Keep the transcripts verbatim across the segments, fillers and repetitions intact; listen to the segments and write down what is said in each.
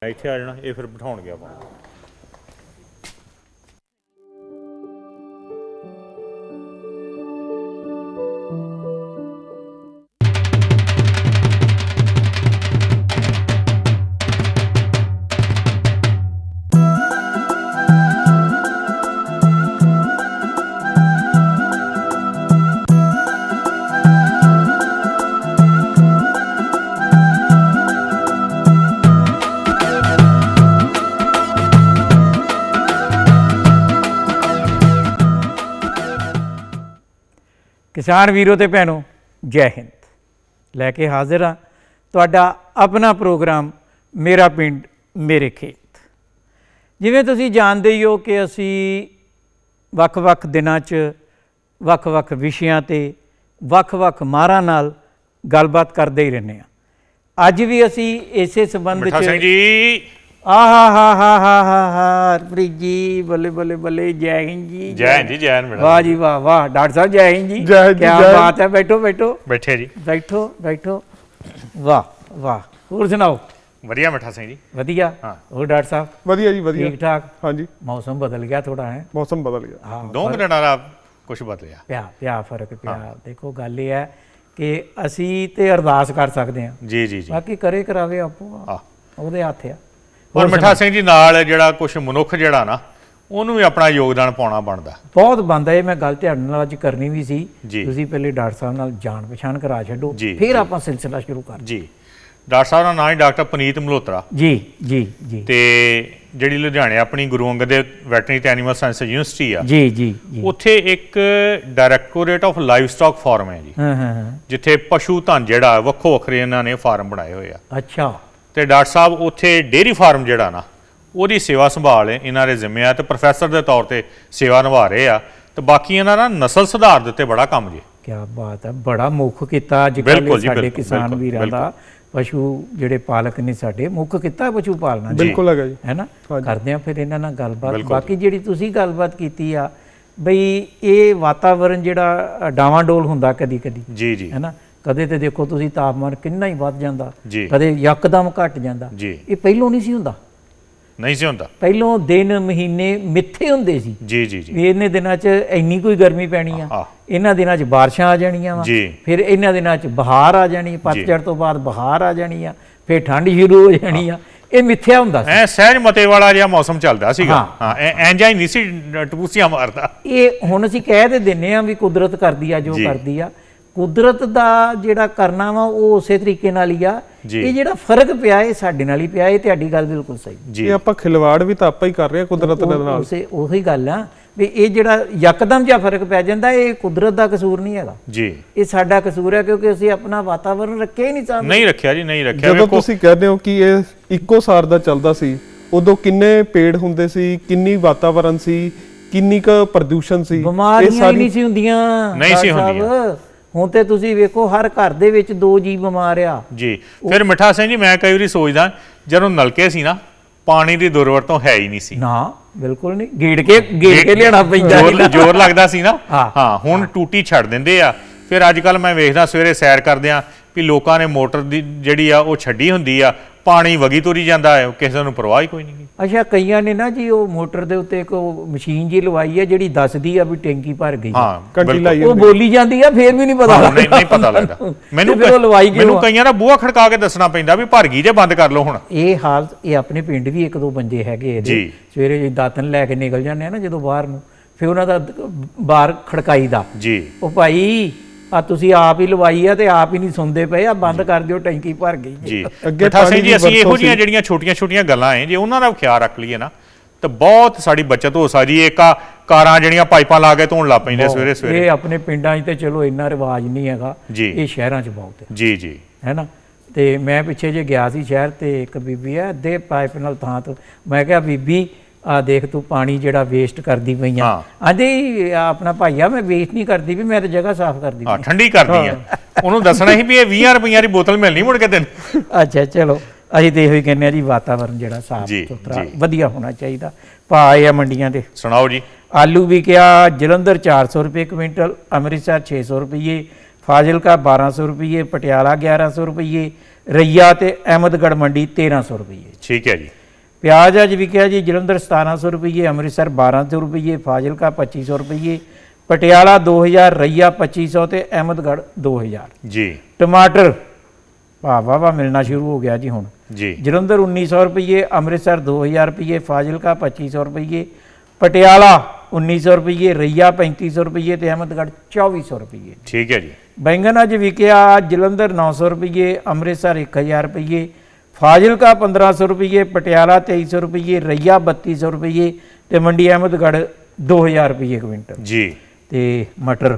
ਇੱਥੇ ਆ ਜਾਣਾ ਇਹ ਫਿਰ ਬਿਠਾਉਣਗੇ ਆਪਾਂ किसान वीरों ते भैनों जय हिंद लैके हाजिर हाँ तुहाडा अपना प्रोग्राम मेरा पिंड मेरे खेत। जिवें तुसीं जानदे ही हो कि असी वख-वख दिनां च वख-वख विषयां ते वख-वख माहरां नाल गलबात करदे ही रहने आ। अज भी असी इसे संबंध मिठा सिंह जी आहा हा हा हा हा हा हरप्रीत जी बल्ले बल्ले बल्ले जय हिंद जी जय हिंद जी जय हिंद वाह जी वाह वाह डॉक्टर साहब जय हिंद जी जय हिंद क्या जय बात है बैठो बैठो बैठे जी बैठो बैठो वाह वाह होर सुनाओ वधिया मिठा सिंह जी वधिया हाँ। और डॉक्टर साहब वधिया जी वधिया ठीक ठाक हाँ जी मौसम बदल गया थोड़ा है मौसम बदल गया हाँ दो मिनट आ कुछ बदलिया ਪਿਆ ਪਿਆ ਫਰਕ ਪਿਆ ਦੇਖੋ ਗੱਲ ਇਹ ਹੈ ਕਿ ਅਸੀਂ ਤੇ ਅਰਦਾਸ ਕਰ ਸਕਦੇ ਹਾਂ ਜੀ ਜੀ ਜੀ ਬਾਕੀ ਕਰੇ ਕਰਾਵੇ ਆਪੋ ਆ ਉਹਦੇ ਹੱਥ ਆ ਪਰ ਮਿਠਾ ਸਿੰਘ ਜੀ ਨਾਲ ਜਿਹੜਾ ਕੁਝ ਮਨੁੱਖ ਜਿਹੜਾ ਨਾ ਉਹਨੂੰ ਵੀ ਆਪਣਾ ਯੋਗਦਾਨ ਪਾਉਣਾ ਬਣਦਾ ਬਹੁਤ ਬਣਦਾ ਇਹ ਮੈਂ ਗੱਲ ਤੁਹਾਡੇ ਨਾਲ ਅੱਜ ਕਰਨੀ ਵੀ ਸੀ ਜੀ। ਤੁਸੀਂ ਪਹਿਲੇ ਡਾਕਟਰ ਸਾਹਿਬ ਨਾਲ ਜਾਣ ਪਛਾਣ ਕਰਾ ਛੱਡੋ ਜੀ, ਫਿਰ ਜੀ। ਆਪਾਂ ਸਿਲਸਿਲਾ ਸ਼ੁਰੂ ਕਰ ਜੀ ਡਾਕਟਰ ਸਾਹਿਬ ਦਾ ਨਾਂ ਹੈ ਡਾਕਟਰ ਪਨੀਤ ਮਲਹੋਤਰਾ ਜੀ ਜੀ ਜੀ ਤੇ ਜਿਹੜੀ ਲੁਧਿਆਣੇ ਆਪਣੀ ਗੁਰੂ ਅੰਗਦ ਦੇਵ ਵੈਟਰਨਰੀ ਤੇ ਐਨੀਮਲ ਸਾਇੰਸ ਯੂਨੀਵਰਸਿਟੀ ਆ ਜੀ ਜੀ ਜੀ ਉੱਥੇ ਇੱਕ directorate of livestock farm ਹੈ ਜੀ ਹਾਂ ਹਾਂ ਹਾਂ ਜਿੱਥੇ ਪਸ਼ੂ ਧਨ ਜਿਹੜਾ ਵੱਖੋ ਵੱਖਰੇ ਇਹਨਾਂ ਨੇ ਫਾਰਮ ਬਣਾਏ ਹੋਏ ਆ ਅੱਛਾ ਤੇ ਡਾਕਟਰ ਸਾਹਿਬ ਉੱਥੇ ਡੇਅਰੀ ਫਾਰਮ ਜਿਹੜਾ ਨਾ ਉਹਦੀ ਸੇਵਾ ਸੰਭਾਲ ਇਹਨਾਂ ਦੇ ਜ਼ਿੰਮੇ ਆ ਤੇ ਪ੍ਰੋਫੈਸਰ ਦੇ ਤੌਰ ਤੇ ਸੇਵਾ ਨਿਭਾ ਰਹੇ ਆ ਤੇ ਬਾਕੀ ਇਹਨਾਂ ਦਾ ਨਸਲ ਸੁਧਾਰ ਦੇ ਉੱਤੇ ਬੜਾ ਕੰਮ ਜੀ ਕੀ ਬਾਤ ਹੈ ਬੜਾ ਮੁੱਖ ਕੀਤਾ ਅੱਜ ਕੱਲ੍ਹ ਬਿਲਕੁਲ ਜੀ, ਸਾਡੇ ਬਿਲਕੁਲ, ਕਿਸਾਨ ਬਿਲਕੁਲ, ਵੀਰਾਂ ਦਾ ਪਸ਼ੂ ਜਿਹੜੇ ਪਾਲਕ ਨੇ ਸਾਡੇ ਮੁੱਖ ਕੀਤਾ ਪਸ਼ੂ ਪਾਲਣਾ ਬਿਲਕੁਲ ਹੈਗਾ ਜੀ ਹੈ ਨਾ ਕਰਦੇ ਆ ਫਿਰ ਇਹਨਾਂ ਨਾਲ ਗੱਲਬਾਤ ਬਿਲਕੁਲ ਬਾਕੀ ਜਿਹੜੀ ਤੁਸੀਂ ਗੱਲਬਾਤ ਕੀਤੀ ਆ ਬਈ ਇਹ ਵਾਤਾਵਰਣ ਜਿਹੜਾ ਡਾਵਾਂਡੋਲ ਹੁੰਦਾ ਕਦੀ ਕਦੀ ਜੀ ਜੀ ਹੈ ਨਾ ਕਦੇ ਤੇ ਦੇਖੋ ਤੁਸੀਂ ਤਾਪਮਾਨ ਕਿੰਨਾ ਹੀ ਵੱਧ ਜਾਂਦਾ ਜੀ ਕਦੇ ਯਕਦਮ ਘਟ ਜਾਂਦਾ ਜੀ ਇਹ ਪਹਿਲੋਂ ਨਹੀਂ ਸੀ ਹੁੰਦਾ ਨਹੀਂ ਸੀ ਹੁੰਦਾ ਪਹਿਲੋਂ ਦਿਨ ਮਹੀਨੇ ਮਿੱਥੇ ਹੁੰਦੇ ਸੀ ਜੀ ਜੀ ਜੀ ਵੀ ਇਹਨੇ ਦਿਨਾਂ 'ਚ ਇੰਨੀ ਕੋਈ ਗਰਮੀ ਪੈਣੀ ਆ ਆਹ। ਇਹਨਾਂ ਦਿਨਾਂ 'ਚ ਬਾਰਿਸ਼ਾਂ ਆ ਜਾਣੀਆਂ ਵਾ ਜੀ। ਫਿਰ ਇਹਨਾਂ ਦਿਨਾਂ 'ਚ ਬਹਾਰ ਆ ਜਾਣੀ ਪਤਝੜ ਤੋਂ ਬਾਅਦ ਬਹਾਰ ਆ ਜਾਣੀ ਆ ਫਿਰ ਠੰਡ ਸ਼ੁਰੂ ਹੋ ਜਾਣੀ ਆ ਇਹ ਮਿੱਥਿਆ ਹੁੰਦਾ ਸੀ ਐ ਸਹਿਜ ਮਤੇ ਵਾਲਾ ਜਿਹਾ ਮੌਸਮ ਚੱਲਦਾ ਸੀਗਾ ਹਾਂ। ਹਾਂ ਐਂ ਜਾਂ ਹੀ ਨਹੀਂ ਸੀ ਟਪੂਸੀਆਂ ਮਾਰਦਾ ਇਹ ਹੁਣ ਅਸੀਂ ਕਹਿ ਤੇ ਦਿੰਨੇ ਆ ਵੀ ਕੁਦਰਤ ਕਰਦੀ ਆ ਜੋ ਜੀ। ਕਰਦੀ ਆ ਕੁਦਰਤ ਦਾ ਜਿਹੜਾ ਕਰਨਾ ਵਾ ਉਹ ਉਸੇ ਤਰੀਕੇ ਨਾਲ ਹੀ ਆ ਜੀ। ਇਹ ਜਿਹੜਾ ਫਰਕ ਪਿਆ ਇਹ ਸਾਡੇ ਨਾਲ ਹੀ ਪਿਆ ਇਹ ਤੁਹਾਡੀ ਗੱਲ ਬਿਲਕੁਲ ਸਹੀ ਜੀ ਇਹ ਆਪਾਂ ਖਿਲਵਾੜ ਵੀ ਤਾਂ ਆਪਾਂ ਹੀ ਕਰ ਰਹੇ ਹਾਂ ਕੁਦਰਤ ਦੇ ਉਹ- ਨਾਲ ਉਸੇ ਉਹੀ ਗੱਲ ਆ ਵੀ ਇਹ ਜਿਹੜਾ ਯਕਦਮ ਜਿਹਾ ਫਰਕ ਪੈ ਜਾਂਦਾ ਇਹ ਕੁਦਰਤ ਦਾ ਕਸੂਰ ਨਹੀਂ ਹੈਗਾ ਜੀ ਇਹ ਸਾਡਾ ਕਸੂਰ ਹੈ ਕਿਉਂਕਿ ਅਸੀਂ ਆਪਣਾ ਵਾਤਾਵਰਣ ਰੱਖਿਆ ਹੀ ਨਹੀਂ ਚਾਹੁੰਦੇ ਨਹੀਂ ਰੱਖਿਆ ਜੀ ਨਹੀਂ ਰੱਖਿਆ ਜਦੋਂ ਵੇਖੋ ਤੁਸੀਂ ਕਹਿੰਦੇ ਹੋ ਕਿ ਇਹ ਇੱਕੋ ਸਾਰ ਦਾ ਚੱਲਦਾ ਸੀ ਉਦੋਂ ਕਿੰਨੇ ਪੇੜ ਹੁੰਦੇ ਸੀ ਕਿੰਨੀ ਵਾਤਾਵਰਣ ਸੀ ਕਿੰਨੀ ਕ ਪ੍ਰਦੂਸ਼ਣ ਸੀ ਬਿਮਾਰੀਆਂ ਹੀ ਨਹੀਂ ਸੀ ਹੁੰਦੀਆਂ ਨਹੀਂ ਸੀ ਡਾਕਟਰ ਸਾਹਿਬ। ਹੁੰਦੀਆਂ। ਹੁਣ ਤੇ ਤੁਸੀਂ ਵੇਖੋ ਹਰ ਘਰ ਦੇ ਵਿੱਚ ਦੋ ਜੀ ਬਿਮਾਰ ਆ ਜੀ ਫਿਰ ਮਿੱਠਾ ਸਿੰਘ ਜੀ ਮੈਂ ਕਈ ਵਾਰੀ ਸੋਚਦਾ ਜਦੋਂ ਨਲਕੇ ਸੀ ਨਾ ਪਾਣੀ ਦੀ ਦੁਰਵਰਤੋਂ ਹੈ ਹੀ ਨਹੀਂ ਸੀ ਨਾ ਬਿਲਕੁਲ ਨਹੀਂ ਗੇੜ ਕੇ ਗੇੜ ਕੇ ਲਿਆਣਾ ਪੈਂਦਾ ਸੀ ਜ਼ੋਰ ਨਾ। ਜ਼ੋਰ ਲੱਗਦਾ ਸੀ ਨਾ ਹਾਂ। ਹਾਂ ਹੁਣ ਟੂਟੀ ਛੱਡ ਦਿੰਦੇ ਆ ਫਿਰ ਅੱਜ ਕੱਲ ਮੈਂ ਵੇਖਦਾ ਸਵੇਰੇ ਸੈਰ ਕਰਦੇ ਆ ਵੀ ਲੋਕਾਂ ਨੇ ਮੋਟਰ ਦੀ ਜਿਹੜੀ ਆ ਉਹ ਛੱਡੀ ਹੁੰਦੀ ਆ ਪਾਣੀ ਵਗੀ ਤੁਰੀ ਜਾਂਦਾ ਹੈ ਕਿਸੇ ਨੂੰ ਪਰਵਾਹ ਹੀ ਕੋਈ ਨਹੀਂ ਅੱਛਾ ਕਈਆਂ ਨੇ ਨਾ ਜੀ ਉਹ ਮੋਟਰ ਦੇ ਉੱਤੇ ਇੱਕ ਉਹ ਮਸ਼ੀਨ ਜੀ ਲਵਾਈ ਹੈ ਜਿਹੜੀ ਦੱਸਦੀ ਆ ਵੀ ਟੈਂਕੀ ਭਰ ਗਈ ਹਾਂ ਕੰਟੀ ਬਿਲਕੁਲ। ਲਾਈ ਉਹ ਬੋਲੀ ਜਾਂਦੀ ਆ ਫੇਰ ਵੀ ਨਹੀਂ ਪਤਾ ਹਾਂ, ਲੱਗਦਾ ਨਹੀਂ ਨਹੀਂ ਪਤਾ ਲੱਗਦਾ ਮੈਨੂੰ ਤੇ ਫਿਰ ਉਹ ਲਵਾਈ ਮੈਨੂੰ ਕਿਉਂ ਆ? ਕਈਆਂ ਦਾ ਬੂਹਾ ਖੜਕਾ ਕੇ ਦੱਸਣਾ ਪੈਂਦਾ ਵੀ ਭਰ ਗਈ ਜੇ ਬੰਦ ਕਰ ਲਓ ਹੁਣ ਇਹ ਹਾਲ ਇਹ ਆਪਣੇ ਪਿੰਡ ਵੀ ਇੱਕ ਦੋ ਬੰਦੇ ਹੈਗੇ ਇਹਦੇ ਜੀ। ਸਵੇਰੇ ਜੇ ਦਾਤਨ ਲੈ ਕੇ ਨਿਕਲ ਜਾਂਦੇ ਆ ਨਾ ਜਦੋਂ ਬਾਹਰ ਨੂੰ ਫਿਰ ਉਹਨਾਂ ਦਾ ਬਾਹਰ ਖੜਕਾਈ ਦਾ ਜੀ ਉਹ ਭਾਈ ਆ ਤੁਸੀਂ ਆਪ ਹੀ ਲਵਾਈ ਆ ਤੇ ਆਪ ਹੀ ਨਹੀਂ ਸੁਣਦੇ ਪਏ ਆ ਬੰਦ ਕਰ ਦਿਓ ਟੈਂਕੀ ਭਰ ਗਈ ਜੀ ਅੱਗੇ ਮਿੱਠਾ ਸਿੰਘ ਪਾਣੀ ਜੀ ਦੀ ਅਸੀਂ ਇਹੋ ਵਰਤੋਂ ਜਿਹੀਆਂ ਸੀ। ਜਿਹੜੀਆਂ ਛੋਟੀਆਂ ਛੋਟੀਆਂ ਗੱਲਾਂ ਐ ਜੇ ਉਹਨਾਂ ਦਾ ਖਿਆਲ ਰੱਖ ਲਈਏ ਨਾ ਤਾਂ ਬਹੁਤ ਸਾਡੀ ਬਚਤ ਹੋ ਸਕਦੀ ਏ। ਇੱਕ ਆ ਕਾਰਾਂ ਜਿਹੜੀਆਂ ਪਾਈਪਾਂ ਲਾ ਕੇ ਧੋਣ ਲੱਗ ਪੈਂਦੇ ਸਵੇਰੇ ਸਵੇਰੇ ਇਹ ਆਪਣੇ ਪਿੰਡਾਂ 'ਚ ਤੇ ਚਲੋ ਇੰਨਾ ਰਿਵਾਜ ਨਹੀਂ ਹੈਗਾ ਜੀ। ਇਹ ਸ਼ਹਿਰਾਂ 'ਚ ਬਹੁਤ ਹੈ ਜੀ ਜੀ ਹੈ ਨਾ ਤੇ ਮੈਂ ਪਿੱਛੇ ਜੇ ਗਿਆ ਸੀ ਸ਼ਹਿਰ ਤੇ ਇੱਕ ਬੀਬੀ ਆ ਅੱਧੇ ਪਾਈਪ ਨਾਲ ਥਾਂ ਤੋਂ ਮੈਂ ਕਿਹਾ ਬੀਬੀ ਆ ਦੇਖ ਤੂੰ ਪਾਣੀ ਜਿਹੜਾ ਵੇਸਟ ਕਰਦੀ ਪਈ ਆ ਹਾਂ। ਆਂਦੇ ਆਪਣਾ ਭਾਈਆ ਮੈਂ ਵੇਸਟ ਨਹੀਂ ਕਰਦੀ ਵੀ ਮੈਂ ਤਾਂ ਜਗ੍ਹਾ ਸਾਫ਼ ਕਰਦੀ ਹਾਂ ਪਈ ਠੰਡੀ ਕਰਦੀ ਆ ਉਹਨੂੰ ਦੱਸਣਾ ਸੀ ਵੀ ਇਹ ਵੀਹ ਰੁਪਈਆਂ ਦੀ ਬੋਤਲ ਮਿਲਣੀ ਮੁੜ ਕੇ ਤੈਨੂੰ ਆ। ਅੱਛਾ ਚਲੋ ਅਸੀਂ ਤੇ ਇਹੋ ਹੀ ਕਹਿੰਦੇ ਆ ਜੀ ਵਾਤਾਵਰਨ ਜਿਹੜਾ ਸਾਫ਼ ਜੀ, ਸੁਥਰਾ ਜੀ। ਵਧੀਆ ਹੋਣਾ ਚਾਹੀਦਾ ਭਾਅ ਆ ਮੰਡੀਆਂ ਦੇ ਸੁਣਾਓ ਜੀ ਆਲੂ ਵਿਕਿਆ ਜਲੰਧਰ ਚਾਰ ਸੌ ਰੁਪਏ ਕੁਇੰਟਲ ਅੰਮ੍ਰਿਤਸਰ ਛੇ ਸੌ ਰੁਪਏ ਫਾਜ਼ਿਲਕਾ ਬਾਰਾਂ ਸੌ ਰੁਪਏ ਪਟਿਆਲਾ ਗਿਆਰਾਂ ਸੌ ਰੁਪਏ ਰਈਆ ਤੇ ਅਹਿਮਦਗੜ੍ਹ ਮੰਡੀ ਤੇਰਾਂ ਸੌ ਰੁਪਏ। ਠੀਕ ਹੈ ਜੀ। ਪਿਆਜ਼ ਅੱਜ ਵਿਕਿਆ ਜੀ ਜਲੰਧਰ ਸਤਾਰਾਂ ਸੌ ਰੁਪਏ, ਅੰਮ੍ਰਿਤਸਰ ਬਾਰਾਂ ਸੌ ਰੁਪਏ, ਫਾਜ਼ਿਲਕਾ ਪੱਚੀ ਸੌ ਰੁਪਏ, ਪਟਿਆਲਾ ਦੋ ਹਜ਼ਾਰ, ਰਈਆ ਪੱਚੀ ਸੌ ਤੇ ਅਹਿਮਦਗੜ੍ਹ ਦੋ ਹਜ਼ਾਰ ਜੀ। ਟਮਾਟਰ ਵਾਹ ਵਾਹ ਵਾਹ ਮਿਲਣਾ ਸ਼ੁਰੂ ਹੋ ਗਿਆ ਜੀ ਹੁਣ ਜੀ। ਜਲੰਧਰ ਉੱਨੀ ਸੌ ਰੁਪਏ, ਅੰਮ੍ਰਿਤਸਰ ਦੋ ਹਜ਼ਾਰ ਰੁਪਏ, ਫਾਜ਼ਿਲਕਾ ਪੱਚੀ ਸੌ ਰੁਪਏ, ਪਟਿਆਲਾ ਉੱਨੀ ਸੌ ਰੁਪਏ, ਰਈਆ ਪੈਂਤੀ ਸੌ ਰੁਪਏ ਤੇ ਅਹਿਮਦਗੜ੍ਹ ਚੌਵੀ ਸੌ ਰੁਪਏ। ਠੀਕ ਹੈ ਜੀ। ਬੈਂਗਨ ਅੱਜ ਵਿਕਿਆ ਜਲੰਧਰ ਨੌ ਸੌ ਰੁਪਏ, ਅੰਮ੍ਰਿਤਸਰ ਇੱਕ ਹਜ਼ਾਰ ਰੁਪਏ, ਫਾਜ਼ਿਲਕਾ ਪੰਦਰਾਂ ਸੌ ਰੁਪਏ, ਪਟਿਆਲਾ ਤੇਈ ਸੌ ਰੁਪਏ, ਰਈਆ ਬੱਤੀ ਸੌ ਰੁਪਏ ਤੇ ਮੰਡੀ ਅਹਿਮਦਗੜ੍ਹ ਦੋ ਹਜ਼ਾਰ ਰੁਪਏ ਕੁਇੰਟਲ ਜੀ। ਤੇ ਮਟਰ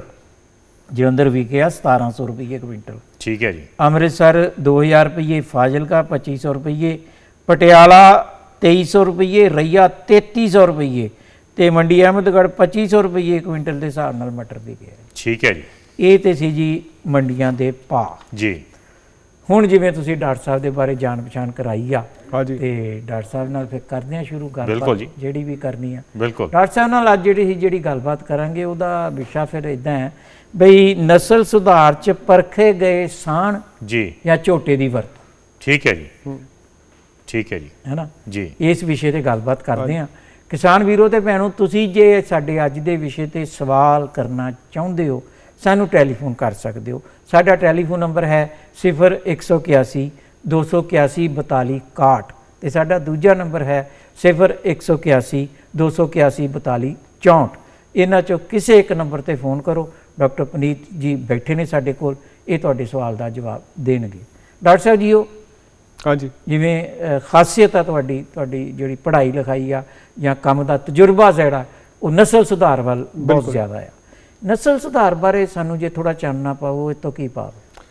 ਜਲੰਧਰ ਵਿਕਿਆ ਸਤਾਰਾਂ ਸੌ ਰੁਪਏ ਕੁਇੰਟਲ। ਠੀਕ ਹੈ ਜੀ। ਅੰਮ੍ਰਿਤਸਰ ਦੋ ਹਜ਼ਾਰ ਰੁਪਏ, ਫਾਜ਼ਿਲਕਾ ਪੱਚੀ ਸੌ ਰੁਪਏ, ਪਟਿਆਲਾ ਤੇਈ ਸੌ ਰੁਪਏ, ਰਈਆ ਤੇਤੀ ਸੌ ਰੁਪਏ ਤੇ ਮੰਡੀ ਅਹਿਮਦਗੜ੍ਹ ਪੱਚੀ ਸੌ ਰੁਪਏ ਕੁਇੰਟਲ ਦੇ ਹਿਸਾਬ ਨਾਲ ਮਟਰ ਵਿਕਿਆ। ਠੀਕ ਹੈ ਜੀ। ਇਹ ਤੇ ਸੀ ਜੀ ਮੰਡੀਆਂ ਦੇ ਭਾਅ ਜੀ। ਹੁਣ ਜਿਵੇਂ ਤੁਸੀਂ ਡਾਕਟਰ ਸਾਹਿਬ ਦੇ ਬਾਰੇ ਜਾਣ ਪਛਾਣ ਕਰਾਈ ਆ ਤੇ ਡਾਕਟਰ ਸਾਹਿਬ ਨਾਲ ਫਿਰ ਕਰਦੇ ਆ ਸ਼ੁਰੂ ਗੱਲਬਾਤ ਜਿਹੜੀ ਵੀ ਕਰਨੀ ਆ। ਬਿਲਕੁਲ ਡਾਕਟਰ ਸਾਹਿਬ ਨਾਲ ਅੱਜ ਜਿਹੜੀ ਸੀ ਜਿਹੜੀ ਗੱਲਬਾਤ ਕਰਾਂਗੇ ਉਹਦਾ ਵਿਸ਼ਾ ਫਿਰ ਇਦਾਂ ਹੈ ਬਈ ਨਸਲ ਸੁਧਾਰ ਚ ਪਰਖੇ ਗਏ ਸਾਣ ਜੀ ਜਾਂ ਝੋਟੇ ਦੀ ਵਰਤੋਂ। ਠੀਕ ਹੈ ਜੀ। ਠੀਕ ਹੈ ਜੀ, ਹੈ ਨਾ ਜੀ। ਇਸ ਵਿਸ਼ੇ ਤੇ ਗੱਲਬਾਤ ਕਰਦੇ ਆ। ਕਿਸਾਨ ਵੀਰੋ ਤੇ ਭੈਣੋ, ਤੁਸੀਂ ਜੇ ਸਾਡੇ ਅੱਜ ਦੇ ਵਿਸ਼ੇ ਤੇ ਸਵਾਲ ਕਰਨਾ ਚਾਹੁੰਦੇ ਹੋ ਸਾਨੂੰ ਟੈਲੀਫੋਨ ਕਰ ਸਕਦੇ ਹੋ। ਸਾਡਾ ਟੈਲੀਫੋਨ ਨੰਬਰ ਹੈ ਸਿਫਰ ਇੱਕ ਸੌ ਇਕਿਆਸੀ ਦੋ ਸੌ ਇਕਿਆਸੀ ਬਤਾਲੀ ਇਕਾਹਠ ਤੇ ਸਾਡਾ ਦੂਜਾ ਨੰਬਰ ਹੈ ਸਿਫਰ ਇੱਕ ਸੌ ਇਕਿਆਸੀ ਦੋ ਸੌ ਇਕਿਆਸੀ ਬਤਾਲੀ ਚੌਂਹਠ। ਇਹਨਾਂ ਚੋਂ ਕਿਸੇ ਇੱਕ ਨੰਬਰ ਤੇ ਫੋਨ ਕਰੋ। ਡਾਕਟਰ ਪੁਨੀਤ ਜੀ ਬੈਠੇ ਨੇ ਸਾਡੇ ਕੋਲ, ਇਹ ਤੁਹਾਡੇ ਸਵਾਲ ਦਾ ਜਵਾਬ ਦੇਣਗੇ। ਡਾਕਟਰ ਸਾਹਿਬ ਜੀ ਉਹ ਹਾਂਜੀ ਜਿਵੇਂ ਖਾਸੀਅਤ ਆ ਤੁਹਾਡੀ ਤੁਹਾਡੀ ਜਿਹੜੀ ਪੜ੍ਹਾਈ ਲਿਖਾਈ ਆ ਜਾਂ ਕੰਮ ਦਾ ਤਜਰਬਾ ਜਿਹੜਾ ਉਹ ਨਸਲ ਸੁਧਾਰ ਵੱਲ ਬਹੁਤ ਜ਼ਿਆਦਾ ਆ। ਨਸਲ ਸੁਧਾਰ ਬਾਰੇ ਸਾਨੂੰ ਜੇ ਥੋੜਾ ਚਾਨਣਾ ਪਾਓ, ਇਹ ਤੋਂ ਕੀ ਭਾਵ?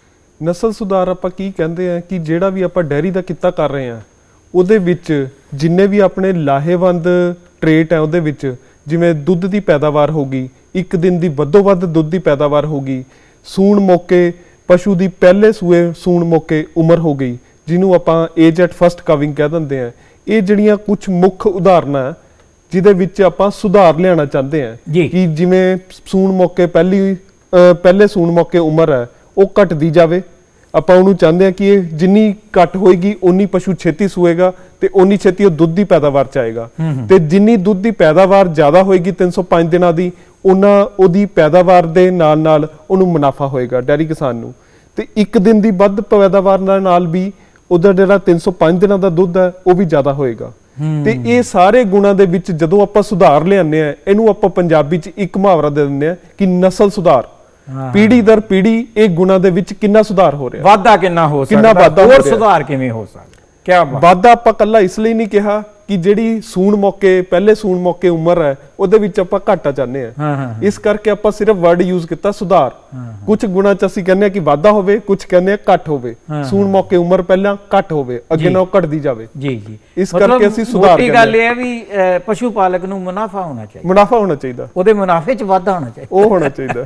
ਨਸਲ ਸੁਧਾਰ ਆਪਾਂ ਕੀ ਕਹਿੰਦੇ ਆ ਕਿ ਜਿਹੜਾ ਵੀ ਆਪਾਂ ਡੈਰੀ ਦਾ ਕਿੱਤਾ ਕਰ ਰਹੇ ਆ ਉਹਦੇ ਵਿੱਚ ਜਿੰਨੇ ਵੀ ਆਪਣੇ ਲਾਹੇਵੰਦ ਟ੍ਰੇਟ ਹੈ ਉਹਦੇ ਵਿੱਚ ਜਿਵੇਂ ਦੁੱਧ ਦੀ ਪੈਦਾਵਾਰ ਹੋ ਗਈ, ਇੱਕ ਦਿਨ ਦੀ ਵੱਧੋ ਵੱਧ ਦੁੱਧ ਦੀ ਪੈਦਾਵਾਰ ਹੋ ਗਈ, ਸੂਣ ਮੌਕੇ ਪਸ਼ੂ ਦੀ ਪਹਿਲੇ ਸੂਏ ਸੂਣ ਮੌਕੇ ਉਮਰ ਹੋ ਗਈ ਜਿਹਨੂੰ ਆਪਾਂ ਏਜ ਐਟ ਫਸਟ ਕਵਿੰਗ ਕਹਿ ਦਿੰਦੇ ਆ। ਇਹ ਜਿਹੜੀਆਂ ਕੁਝ ਮੁੱਖ ਉਦਾਹਰਨਾਂ ਜਿਹਦੇ ਵਿੱਚ ਆਪਾਂ ਸੁਧਾਰ ਲਿਆਉਣਾ ਚਾਹੁੰਦੇ ਆ ਕਿ ਜਿਵੇਂ ਸੂਣ ਮੌਕੇ ਪਹਿਲੀ ਪਹਿਲੇ ਸੂਣ ਮੌਕੇ ਉਮਰ ਹੈ ਉਹ ਘਟਦੀ ਜਾਵੇ। ਆਪਾਂ ਉਹਨੂੰ ਚਾਹੁੰਦੇ ਆ ਕਿ ਇਹ ਜਿੰਨੀ ਘੱਟ ਹੋਏਗੀ ਉਨੀ ਪਸ਼ੂ ਛੇਤੀ ਸੂਏਗਾ ਤੇ ਉਨੀ ਛੇਤੀ ਉਹ ਦੁੱਧ ਦੀ ਪੈਦਾਵਾਰ ਚ ਆਏਗਾ। ਤੇ ਜਿੰਨੀ ਦੁੱਧ ਦੀ ਪੈਦਾਵਾਰ ਜ਼ਿਆਦਾ ਹੋਏਗੀ ਤਿੰਨ ਸੌ ਪੰਜ ਦਿਨਾਂ ਦੀ, ਉਹਨਾਂ ਉਹਦੀ ਪੈਦਾਵਾਰ ਦੇ ਨਾਲ ਨਾਲ ਉਹਨੂੰ ਮੁਨਾਫਾ ਹੋਏਗਾ ਡੈਰੀ ਕਿਸਾਨ ਨੂੰ। ਤੇ ਇੱਕ ਦਿਨ ਦੀ ਵੱਧ ਪੈਦਾਵਾਰ ਨਾਲ ਵੀ ਉਹਦਾ ਜਿਹੜਾ ਤਿੰਨ ਸੌ ਪੰਜ ਦਿਨਾਂ ਦਾ ਦੁੱਧ ਹੈ ਉਹ ਵੀ ਜ਼ਿਆਦਾ ਹੋਏਗਾ। ਤੇ ਇਹ ਸਾਰੇ ਗੁਣਾਂ ਦੇ ਵਿੱਚ ਜਦੋਂ ਆਪਾਂ ਸੁਧਾਰ ਲਿਆਉਂਦੇ ਆ, ਇਹਨੂੰ ਆਪਾਂ ਪੰਜਾਬੀ ਚ ਇੱਕ ਮੁਹਾਵਰਾ ਦੇ ਦਿੰਦੇ ਆ ਕਿ ਨਸਲ ਸੁਧਾਰ। ਪੀੜੀ ਦਰ ਪੀੜੀ ਇਹ ਗੁਣਾਂ ਦੇ ਵਿੱਚ ਕਿੰਨਾ ਸੁਧਾਰ ਹੋ ਰਿਹਾ, ਵਾਧਾ ਕਿੰਨਾ ਹੋ ਸਕਦਾ, ਕਿੰਨਾ ਵਾਧਾ ਹੋਰ ਸੁਧਾਰ ਕਿਵੇਂ ਹੋ ਸਕਦਾ। ਕਿਆ ਵਾਧਾ ਆਪਾਂ ਕੱਲਾ ਇਸ ਲਈ ਨਹੀਂ ਕਿਹਾ ਕਿ ਜਿਹੜੀ ਸੂਣ ਮੌਕੇ ਪਹਿਲੇ ਸੂਣ ਮੌਕੇ ਉਮਰ ਹੈ ਉਹਦੇ ਵਿੱਚ ਆਪਾਂ ਘਾਟਾ ਚਾਹੁੰਦੇ ਆ, ਇਸ ਕਰਕੇ ਆਪਾਂ ਸਿਰਫ ਵਰਡ ਯੂਜ਼ ਕੀਤਾ ਸੁਧਾਰ। ਕੁਝ ਗੁਣਾਂ ਚ ਅਸੀਂ ਕਹਿੰਦੇ ਆ ਕਿ ਵਾਧਾ ਹੋਵੇ, ਕੁਝ ਕਹਿੰਦੇ ਆ ਘੱਟ ਹੋਵੇ। ਸੂਣ ਮੌਕੇ ਉਮਰ ਪਹਿਲਾਂ ਘੱਟ ਹੋਵੇ, ਅੱਗੇ ਨਾਲ ਘਟਦੀ ਜਾਵੇ ਜੀ ਜੀ। ਇਸ ਕਰਕੇ ਅਸੀਂ ਸੁਧਾਰ ਕਰਦੇ ਆ। ਗੱਲ ਇਹ ਹੈ ਵੀ ਪਸ਼ੂ ਪਾਲਕ ਨੂੰ ਮੁਨਾਫਾ ਹੋਣਾ ਚਾਹੀਦਾ, ਮੁਨਾਫਾ ਹੋਣਾ ਚਾਹੀਦਾ, ਉਹਦੇ ਮੁਨਾਫੇ ਚ ਵਾਧਾ ਹੋਣਾ ਚਾਹੀਦਾ, ਉਹ ਹੋਣਾ ਚਾਹੀਦਾ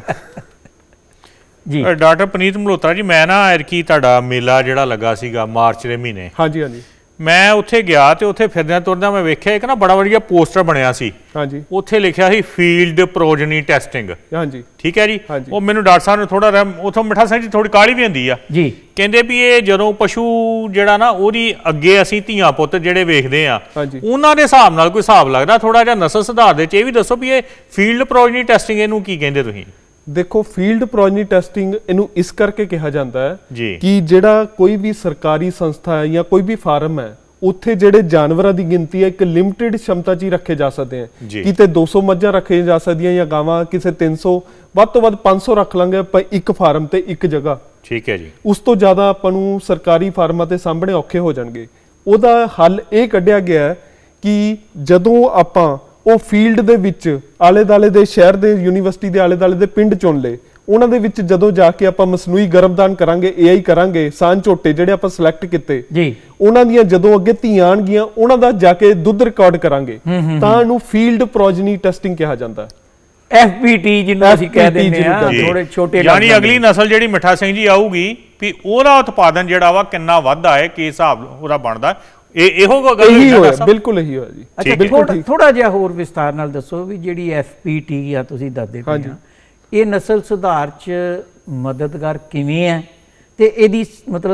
ਜੀ। ਡਾਕਟਰ ਪੁਨੀਤ ਮਲਹੋਤਰਾ ਜੀ, ਮੈਂ ਨਾ ਐਰਕੀ ਤੁਹਾਡਾ ਮੇਲਾ ਜਿਹੜਾ ਲੱਗਾ ਸੀਗਾ ਮਾਰਚ ਦੇ ਮਹੀਨੇ, ਹਾਂਜੀ ਹਾਂਜੀ, ਮੈਂ ਉੱਥੇ ਗਿਆ ਤੇ ਉੱਥੇ ਫਿਰਦਿਆਂ ਤੁਰਦਿਆਂ ਮੈਂ ਵੇਖਿਆ ਇੱਕ ਨਾ ਬੜਾ ਵਧੀਆ ਪੋਸਟਰ ਬਣਿਆ ਸੀ। ਹਾਂਜੀ, ਉੱਥੇ ਲਿਖਿਆ ਸੀ ਫੀਲਡ ਪ੍ਰੋਜਨੀ ਟੈਸਟਿੰਗ। ਹਾਂਜੀ, ਠੀਕ ਹੈ ਜੀ। ਉਹ ਮੈਨੂੰ ਡਾਕਟਰ ਸਾਹਿਬ ਨੇ ਥੋੜਾ ਉਥੋਂ ਮਿੱਠਾ ਸਿੰਘ ਜੀ ਥੋੜੀ ਕਾਹਲੀ ਵੀ ਹੁੰਦੀ ਆ ਜੀ, ਕਹਿੰਦੇ ਵੀ ਇਹ ਜਦੋਂ ਪਸ਼ੂ ਜਿਹੜਾ ਨਾ ਉਹਦੀ ਅੱਗੇ ਅਸੀਂ ਧੀਆਂ ਪੁੱਤ ਜਿਹੜੇ ਵੇਖਦੇ ਆ ਉਹਨਾਂ ਦੇ ਹਿਸਾਬ ਨਾਲ ਕੋਈ ਹਿਸਾਬ ਲੱਗਦਾ ਥੋੜਾ ਜਿਹਾ ਨਸਲ ਸੁਧਾਰ ਦੇ ਚ। ਇਹ ਵੀ ਦੱਸੋ ਵੀ ਇਹ ਫੀਲਡ ਪ੍ਰੋਜਨੀ ਟੈਸਟਿੰਗ ਇਹਨੂੰ ਕੀ ਕਹਿੰਦੇ ਤੁਸੀਂ? ਦੇਖੋ, ਫੀਲਡ ਪ੍ਰੋਜਨੀ ਟੈਸਟਿੰਗ ਇਹਨੂੰ ਇਸ ਕਰਕੇ ਕਿਹਾ ਜਾਂਦਾ ਹੈ ਕਿ ਜਿਹੜਾ ਕੋਈ ਵੀ ਸਰਕਾਰੀ ਸੰਸਥਾ ਹੈ ਜਾਂ ਕੋਈ ਵੀ ਫਾਰਮ ਹੈ ਉੱਥੇ ਜਿਹੜੇ ਜਾਨਵਰਾਂ ਦੀ ਗਿਣਤੀ ਹੈ ਇੱਕ ਲਿਮਟਿਡ ਸ਼ਮਤਾ 'ਚ ਹੀ ਰੱਖੇ ਜਾ ਸਕਦੇ ਆ। ਕਿਤੇ ਦੋ ਸੌ ਮੱਝਾਂ ਰੱਖੀਆਂ ਜਾ ਸਕਦੀਆਂ ਜਾਂ ਗਾਵਾਂ, ਕਿਸੇ ਤਿੰਨ ਸੌ, ਵੱਧ ਤੋਂ ਵੱਧ ਪੰਜ ਸੌ ਰੱਖ ਲਾਂਗੇ ਆਪਾਂ ਇੱਕ ਫਾਰਮ ਤੇ ਇੱਕ ਜਗ੍ਹਾ। ਠੀਕ ਹੈ ਜੀ। ਉਸ ਤੋਂ ਜ਼ਿਆਦਾ ਆਪਾਂ ਨੂੰ ਸਰਕਾਰੀ ਫਾਰਮਾਂ ਤੇ ਸਾਹਮਣੇ ਔਖੇ ਹੋ ਜਾਣਗੇ। ਉਹਦਾ ਹੱਲ ਇਹ ਕੱਢਿਆ ਗਿਆ ਕਿ ਜਦੋਂ ਆਪਾਂ ਉਹ ਫੀਲਡ ਦੇ ਵਿੱਚ ਆਲੇ ਦੁਆਲੇ ਦੇ ਸ਼ਹਿਰ ਦੇ ਯੂਨੀਵਰਸਿਟੀ ਦੇ ਆਲੇ ਦੁਆਲੇ ਦੇ ਪਿੰਡ ਚੁਣ ਲਏ, ਉਹਨਾਂ ਦੇ ਵਿੱਚ ਜਦੋਂ ਜਾ ਕੇ ਆਪਾਂ ਮਸਨੂਈ ਗਰਭਦਾਨ ਕਰਾਂਗੇ, ਏ ਆਈ ਕਰਾਂਗੇ, ਸਾਨ ਝੋਟੇ ਜਿਹੜੇ ਆਪਾਂ ਸਿਲੈਕਟ ਕੀਤੇ ਜੀ, ਉਹਨਾਂ ਦੀਆਂ ਜਦੋਂ ਅੱਗੇ ਧੀਆਂ ਆਣਗੀਆਂ ਉਹਨਾਂ ਦਾ ਜਾ ਕੇ ਦੁੱਧ ਰਿਕਾਰਡ ਕਰਾਂਗੇ ਤਾਂ ਇਹਨੂੰ ਫੀਲਡ ਪ੍ਰੋਜਨੀ ਟੈਸਟਿੰਗ ਕਿਹਾ ਜਾਂਦਾ। ਐਫ ਪੀ ਟੀ ਜਿਹਨੂੰ ਅਸੀਂ ਕਹਿ ਦਿੰਦੇ ਆ, ਥੋੜੇ ਛੋਟੇ, ਯਾਨੀ ਅਗਲੀ ਨਸਲ ਜਿਹੜੀ ਮਿੱਠਾ ਸਿੰਘ ਜੀ ਆਊਗੀ ਵੀ ਉਹਦਾ ਉਤਪਾਦਨ ਜਿਹੜਾ ਵਾ ਕਿੰਨਾ ਵੱਧਦਾ ਹੈ, ਕੀ ਹਿਸਾਬ ਉਹਦਾ ਬਣਦਾ, ਇਹ ਇਹੋ ਗੱਲ ਹੋਇਆ। ਬਿਲਕੁਲ ਇਹੀ ਹੋਇਆ ਜੀ। ਅੱਛਾ, ਥੋੜਾ ਜਿਹਾ ਹੋਰ ਵਿਸਤਾਰ ਨਾਲ ਦੱਸੋ ਵੀ ਜਿਹੜੀ ਐਫ ਪੀ ਟੀ ਆ ਤੁਸੀਂ ਦੱਸਦੇ ਪਏ ਆ, ਇਹ ਨਸਲ ਸੁਧਾਰ ਚ ਮਦਦਗਾਰ ਕਿਵੇਂ ਹੈ ਤੇ ਇਹਦੀ ਮਤਲਬ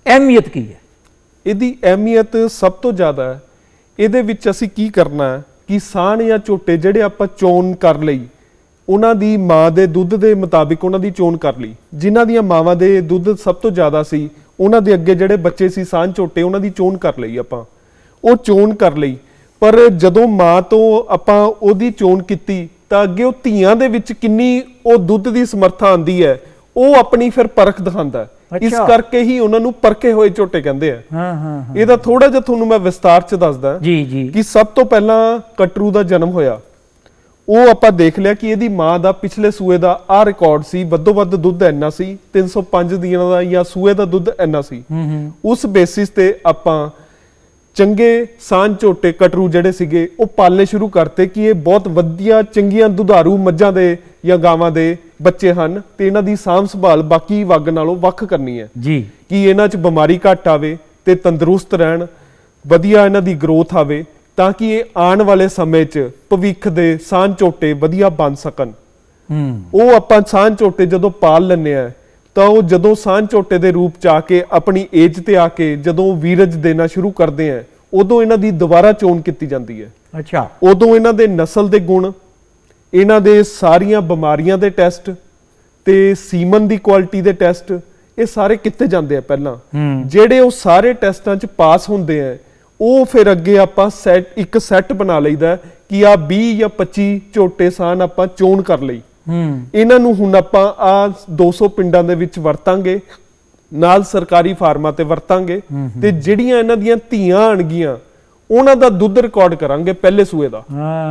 ਅਹਿਮੀਅਤ ਕੀ ਹੈ? ਇਹਦੀ ਅਹਿਮੀਅਤ ਸਭ ਤੋਂ ਜ਼ਿਆਦਾ ਹੈ, ਇਹਦੇ ਵਿੱਚ ਅਸੀਂ ਕੀ ਕਰਨਾ ਹੈ ਕਿ ਸਾਣ ਜਾਂ ਝੋਟੇ ਜਿਹੜੇ ਆਪਾਂ ਚੋਣ ਕਰ ਲਈ, ਉਹਨਾਂ ਦੀ ਮਾਂ ਦੇ ਦੁੱਧ ਦੇ ਮੁਤਾਬਿਕ ਉਹਨਾਂ ਦੀ ਚੋਣ ਕਰ ਲਈ। ਜਿਨ੍ਹਾਂ ਦੀਆਂ ਮਾਵਾਂ ਦੇ ਦੁੱਧ ਸਭ ਤੋਂ ਜ਼ਿਆਦਾ ਸੀ, ਉਹਨਾਂ ਦੇ ਅੱਗੇ ਜਿਹੜੇ ਬੱਚੇ ਸੀ ਸਾਣ ਝੋਟੇ, ਉਹਨਾਂ ਦੀ ਚੋਣ ਕਰ ਲਈ ਆਪਾਂ, ਉਹ ਚੋਣ ਕਰ ਲਈ। ਪਰ ਜਦੋਂ ਮਾਂ ਤੋਂ ਆਪਾਂ ਉਹਦੀ ਚੋਣ ਕੀਤੀ ਤਾਂ ਅੱਗੇ ਉਹ ਧੀਆਂ ਦੇ ਵਿੱਚ ਕਿੰਨੀ ਉਹ ਦੁੱਧ ਦੀ ਸਮਰੱਥਾ ਆਉਂਦੀ ਹੈ, ਉਹ ਆਪਣੀ ਫਿਰ ਪਰਖ ਦਿਖਾਉਂਦਾ ਹੈ। ਇਸ ਕਰਕੇ ਹੀ ਉਹਨਾਂ ਨੂੰ ਪਰਖੇ ਹੋਏ ਝੋਟੇ ਕਹਿੰਦੇ ਆ। ਹਾਂ ਹਾਂ ਇਹਦਾ ਥੋੜਾ ਜਿਹਾ ਤੁਹਾਨੂੰ ਮੈਂ ਵਿਸਤਾਰ ਚ ਦੱਸਦਾ ਜੀ ਜੀ ਕਿ ਸਭ ਤੋਂ ਪਹਿਲਾਂ ਕਟਰੂ ਦਾ ਜਨਮ ਹੋਇਆ, ਉਹ ਆਪਾਂ ਦੇਖ ਲਿਆ ਕਿ ਇਹਦੀ ਮਾਂ ਦਾ ਪਿਛਲੇ ਸੂਏ ਦਾ ਆਹ ਰਿਕਾਰਡ ਸੀ, ਵੱਧੋ ਵੱਧ ਦੁੱਧ ਇੰਨਾ ਸੀ, ਤਿੰਨ ਸੌ ਪੰਜ ਦਿਨਾਂ ਦਾ ਜਾਂ ਸੂਏ ਦਾ ਦੁੱਧ ਇੰਨਾ ਸੀ। ਉਸ ਬੇਸਿਸ ਤੇ ਆਪਾਂ ਚੰਗੇ ਸਾਂਝ ਝੋਟੇ ਕਟਰੂ ਜਿਹੜੇ ਸੀਗੇ ਉਹ ਪਾਲਣੇ ਸ਼ੁਰੂ ਕਰਤੇ ਕਿ ਇਹ ਬਹੁਤ ਵਧੀਆ ਚੰਗੀਆਂ ਦੁਧਾਰੂ ਮੱਝਾਂ ਦੇ ਜਾਂ ਗਾਵਾਂ ਦੇ ਬੱਚੇ ਹਨ ਤੇ ਇਹਨਾਂ ਦੀ ਸਾਂਭ ਸੰਭਾਲ ਬਾਕੀ ਵਗ ਨਾਲੋਂ ਵੱਖ ਕਰਨੀ ਹੈ ਜੀ, ਕਿ ਇਹਨਾਂ 'ਚ ਬਿਮਾਰੀ ਘੱਟ ਆਵੇ ਤੇ ਤੰਦਰੁਸਤ ਰਹਿਣ, ਵਧੀਆ ਇਹਨਾਂ ਦੀ ਗਰੋਥ ਆਵੇ, ਤਾਂ ਕਿ ਇਹ ਆਉਣ ਵਾਲੇ ਸਮੇਂ 'ਚ ਭਵਿੱਖ ਦੇ ਸਾਂਝ ਝੋਟੇ ਵਧੀਆ ਬਣ ਸਕਣ। ਉਹ ਆਪਾਂ ਸਾਂਝ ਝੋਟੇ ਜਦੋਂ ਪਾਲ ਲੈਂਦੇ ਆ ਤਾਂ ਉਹ ਜਦੋਂ ਸਾਂਝ ਝੋਟੇ ਦੇ ਰੂਪ 'ਚ ਆ ਕੇ ਆਪਣੀ ਏਜ ਤੇ ਆ ਕੇ ਜਦੋਂ ਵੀਰਜ ਦੇਣਾ ਸ਼ੁਰੂ ਕਰਦੇ ਆ, ਉਦੋਂ ਇਹਨਾਂ ਦੀ ਦੁਬਾਰਾ ਚੋਣ ਕੀਤੀ ਜਾਂਦੀ ਹੈ। ਅੱਛਾ, ਉਦੋਂ ਇਹਨਾਂ ਦੇ ਨਸਲ ਦੇ ਗੁਣ, ਇਹਨਾਂ ਦੇ ਸਾਰੀਆਂ ਬਿਮਾਰੀਆਂ ਦੇ ਟੈਸਟ ਤੇ ਸੀਮਨ ਦੀ ਕੁਆਲਿਟੀ ਦੇ ਟੈਸਟ, ਇਹ ਸਾਰੇ ਕੀਤੇ ਜਾਂਦੇ ਆ ਪਹਿਲਾਂ। ਜਿਹੜੇ ਉਹ ਸਾਰੇ ਟੈਸਟਾਂ 'ਚ ਪਾਸ ਹੁੰਦੇ ਆ, ਉਹ ਫਿਰ ਅੱਗੇ ਆਪਾਂ ਸੈਟ ਇੱਕ ਸੈੱਟ ਬਣਾ ਲਈਦਾ ਕਿ ਆ ਵੀਹ ਜਾਂ ਪੱਚੀ ਝੋਟੇ ਸਾਨ ਆਪਾਂ ਚੋਣ ਕਰ ਲਈ। ਇਹਨਾਂ ਨੂੰ ਹੁਣ ਆਪਾਂ ਆ ਦੋ ਸੌ ਪਿੰਡਾਂ ਦੇ ਵਿੱਚ ਵਰਤਾਂਗੇ, ਨਾਲ ਸਰਕਾਰੀ ਫਾਰਮਾਂ ਤੇ ਵਰਤਾਂਗੇ, ਤੇ ਜਿਹੜੀਆਂ ਇਹਨਾਂ ਦੀਆਂ ਧੀਆਂ ਆਣਗੀਆਂ ਉਹਨਾਂ ਦਾ ਦੁੱਧ ਰਿਕਾਰਡ ਕਰਾਂਗੇ ਪਹਿਲੇ ਸੂਏ ਦਾ।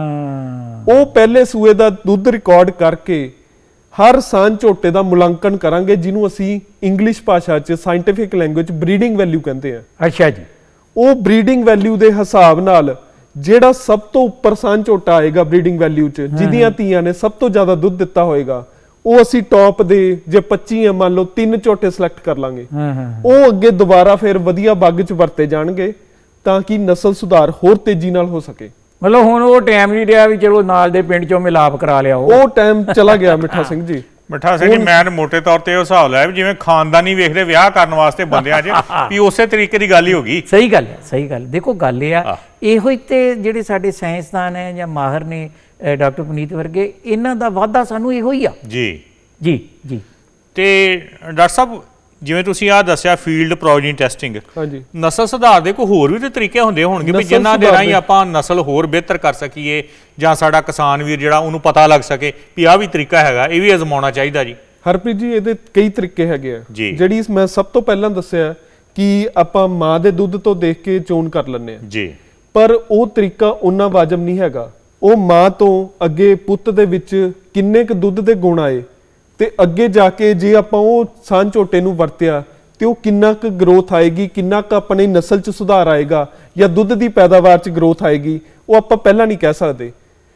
ਉਹ ਪਹਿਲੇ ਸੂਏ ਦਾ ਦੁੱਧ ਰਿਕਾਰਡ ਕਰਕੇ ਹਰ ਸਾਂਝ ਝੋਟੇ ਦਾ ਮੁਲਾਂਕਣ ਕਰਾਂਗੇ, ਜਿਹਨੂੰ ਅਸੀਂ ਇੰਗਲਿਸ਼ ਭਾਸ਼ਾ 'ਚ ਸਾਇੰਟੀਫਿਕ ਲੈਂਗੁਏਜ ਬਰੀਡਿੰਗ ਵੈਲਿਊ ਕਹਿੰਦੇ ਆ। ਅੱਛਾ ਜੀ। ਉਹ ਬਰੀਡਿੰਗ ਵੈਲਿਊ ਦੇ ਹਿਸਾਬ ਨਾਲ ਜਿਹੜਾ ਸਭ ਤੋਂ ਉੱਪਰ ਸਾਂਝ ਝੋਟਾ ਆਏਗਾ ਬਰੀਡਿੰਗ ਵੈਲਿਊ 'ਚ, ਜਿਹਦੀਆਂ ਧੀਆਂ ਨੇ ਸਭ ਤੋਂ ਜ਼ਿਆਦਾ ਦੁੱਧ ਦਿੱਤਾ ਹੋਏਗਾ, ਉਹ ਅਸੀਂ ਟੌਪ ਦੇ ਜੇ ਪੱਚੀ ਆ ਮੰਨ ਲਓ ਤਿੰਨ ਝੋਟੇ ਸਿਲੈਕਟ ਕਰ ਲਾਂਗੇ। ਉਹ ਅੱਗੇ ਦੁਬਾਰਾ ਫਿਰ ਵਧੀਆ ਬੱਗ 'ਚ ਵਰਤੇ ਜਾਣਗੇ ਤਾਂ ਕਿ ਨਸਲ ਸੁਧਾਰ ਹੋਰ ਤੇਜ਼ੀ ਨਾਲ ਹੋ ਸਕੇ। ਮਤਲਬ ਹੁਣ ਉਹ ਟਾਈਮ ਨਹੀਂ ਰਿਹਾ ਵੀ ਚਲੋ ਨਾਲ ਦੇ ਪਿੰਡ 'ਚੋਂ ਮਿਲਾਪ ਕਰਾ ਲਿਆ, ਉਹ ਟਾਈਮ ਚਲਾ ਗਿਆ ਮਿੱਠਾ ਸਿੰਘ ਜੀ। ਮਿੱਠਾ ਸਿੰਘ ਜੀ, ਮੈਂ ਮੋਟੇ ਤੌਰ ਤੇ ਉਹ ਹਿਸਾਬ ਲਾਇਆ ਜਿਵੇਂ ਖਾਨਦਾਨੀ ਵੇਖਦੇ ਵਿਆਹ ਕਰਨ ਵਾਸਤੇ ਬੰਦਿਆਂ 'ਚ ਵੀ ਉਸੇ ਤਰੀਕੇ ਦੀ ਗੱਲ ਹੀ ਹੋ ਗਈ। ਸਹੀ ਗੱਲ ਹੈ, ਸਹੀ ਗੱਲ। ਦੇਖੋ ਗੱਲ ਇਹ ਆ, ਇਹੋ ਹੀ ਤੇ ਜਿਹੜੇ ਸਾਡੇ ਸਾਇੰਸਦਾਨ ਹੈ ਜਾਂ ਮਾਹਰ ਨੇ ਡਾਕਟਰ ਪੁਨੀਤ ਵਰਗੇ, ਇਹਨਾਂ ਦਾ ਵਾਧਾ ਸਾਨੂੰ ਇਹੋ ਹੀ ਆ। ਜੀ ਜੀ ਜੀ। ਤੇ ਡਾਕਟਰ ਸਾਹਿਬ, ਜਿਵੇਂ ਤੁਸੀਂ ਆਹ ਦੱਸਿਆ ਫੀਲਡ ਪ੍ਰੋਜਨੀ ਟੈਸਟਿੰਗ, ਹਾਂਜੀ, ਨਸਲ ਸੁਧਾਰ ਦੇ ਕੋਈ ਹੋਰ ਵੀ ਤੇ ਤਰੀਕੇ ਹੁੰਦੇ ਹੋਣਗੇ ਵੀ ਜਿਨ੍ਹਾਂ ਦੇ ਰਾਹੀਂ ਆਪਾਂ ਨਸਲ ਹੋਰ ਬਿਹਤਰ ਕਰ ਸਕੀਏ, ਜਾਂ ਸਾਡਾ ਕਿਸਾਨ ਵੀਰ ਜਿਹੜਾ ਉਹਨੂੰ ਪਤਾ ਲੱਗ ਸਕੇ ਵੀ ਆਹ ਵੀ ਤਰੀਕਾ ਹੈਗਾ, ਇਹ ਵੀ ਅਜ਼ਮਾਉਣਾ ਚਾਹੀਦਾ ਜੀ? ਹਰਪ੍ਰੀਤ ਜੀ, ਇਹਦੇ ਕਈ ਤਰੀਕੇ ਹੈਗੇ ਆ। ਜਿਹੜੀ ਮੈਂ ਸਭ ਤੋਂ ਪਹਿਲਾਂ ਦੱਸਿਆ ਕਿ ਆਪਾਂ ਮਾਂ ਦੇ ਦੁੱਧ ਤੋਂ ਦੇਖ ਕੇ ਚੋਣ ਕਰ ਲੈਂਦੇ ਆ ਜੀ, ਪਰ ਉਹ ਤਰੀਕਾ ਉਹਨਾਂ ਵਾਜਬ ਨਹੀਂ ਹੈਗਾ। ਉਹ ਮਾਂ ਤੋਂ ਅੱਗੇ ਪੁੱਤ ਦੇ ਵਿੱਚ ਕਿੰਨੇ ਕੁ ਦੁੱਧ ਦੇ ਗੁਣ ਆਏ, ਤੇ ਅੱਗੇ ਜਾ ਕੇ ਜੇ ਆਪਾਂ ਉਹ ਸਾਂਝ ਝੋਟੇ ਨੂੰ ਵਰਤਿਆ ਤੇ ਉਹ ਕਿੰਨਾ ਕੁ ਗਰੋਥ ਆਏਗੀ, ਕਿੰਨਾ ਕੁ ਆਪਣੀ ਨਸਲ 'ਚ ਸੁਧਾਰ ਆਏਗਾ ਜਾਂ ਦੁੱਧ ਦੀ ਪੈਦਾਵਾਰ 'ਚ ਗਰੋਥ ਆਏਗੀ, ਉਹ ਆਪਾਂ ਪਹਿਲਾਂ ਨਹੀਂ ਕਹਿ ਸਕਦੇ।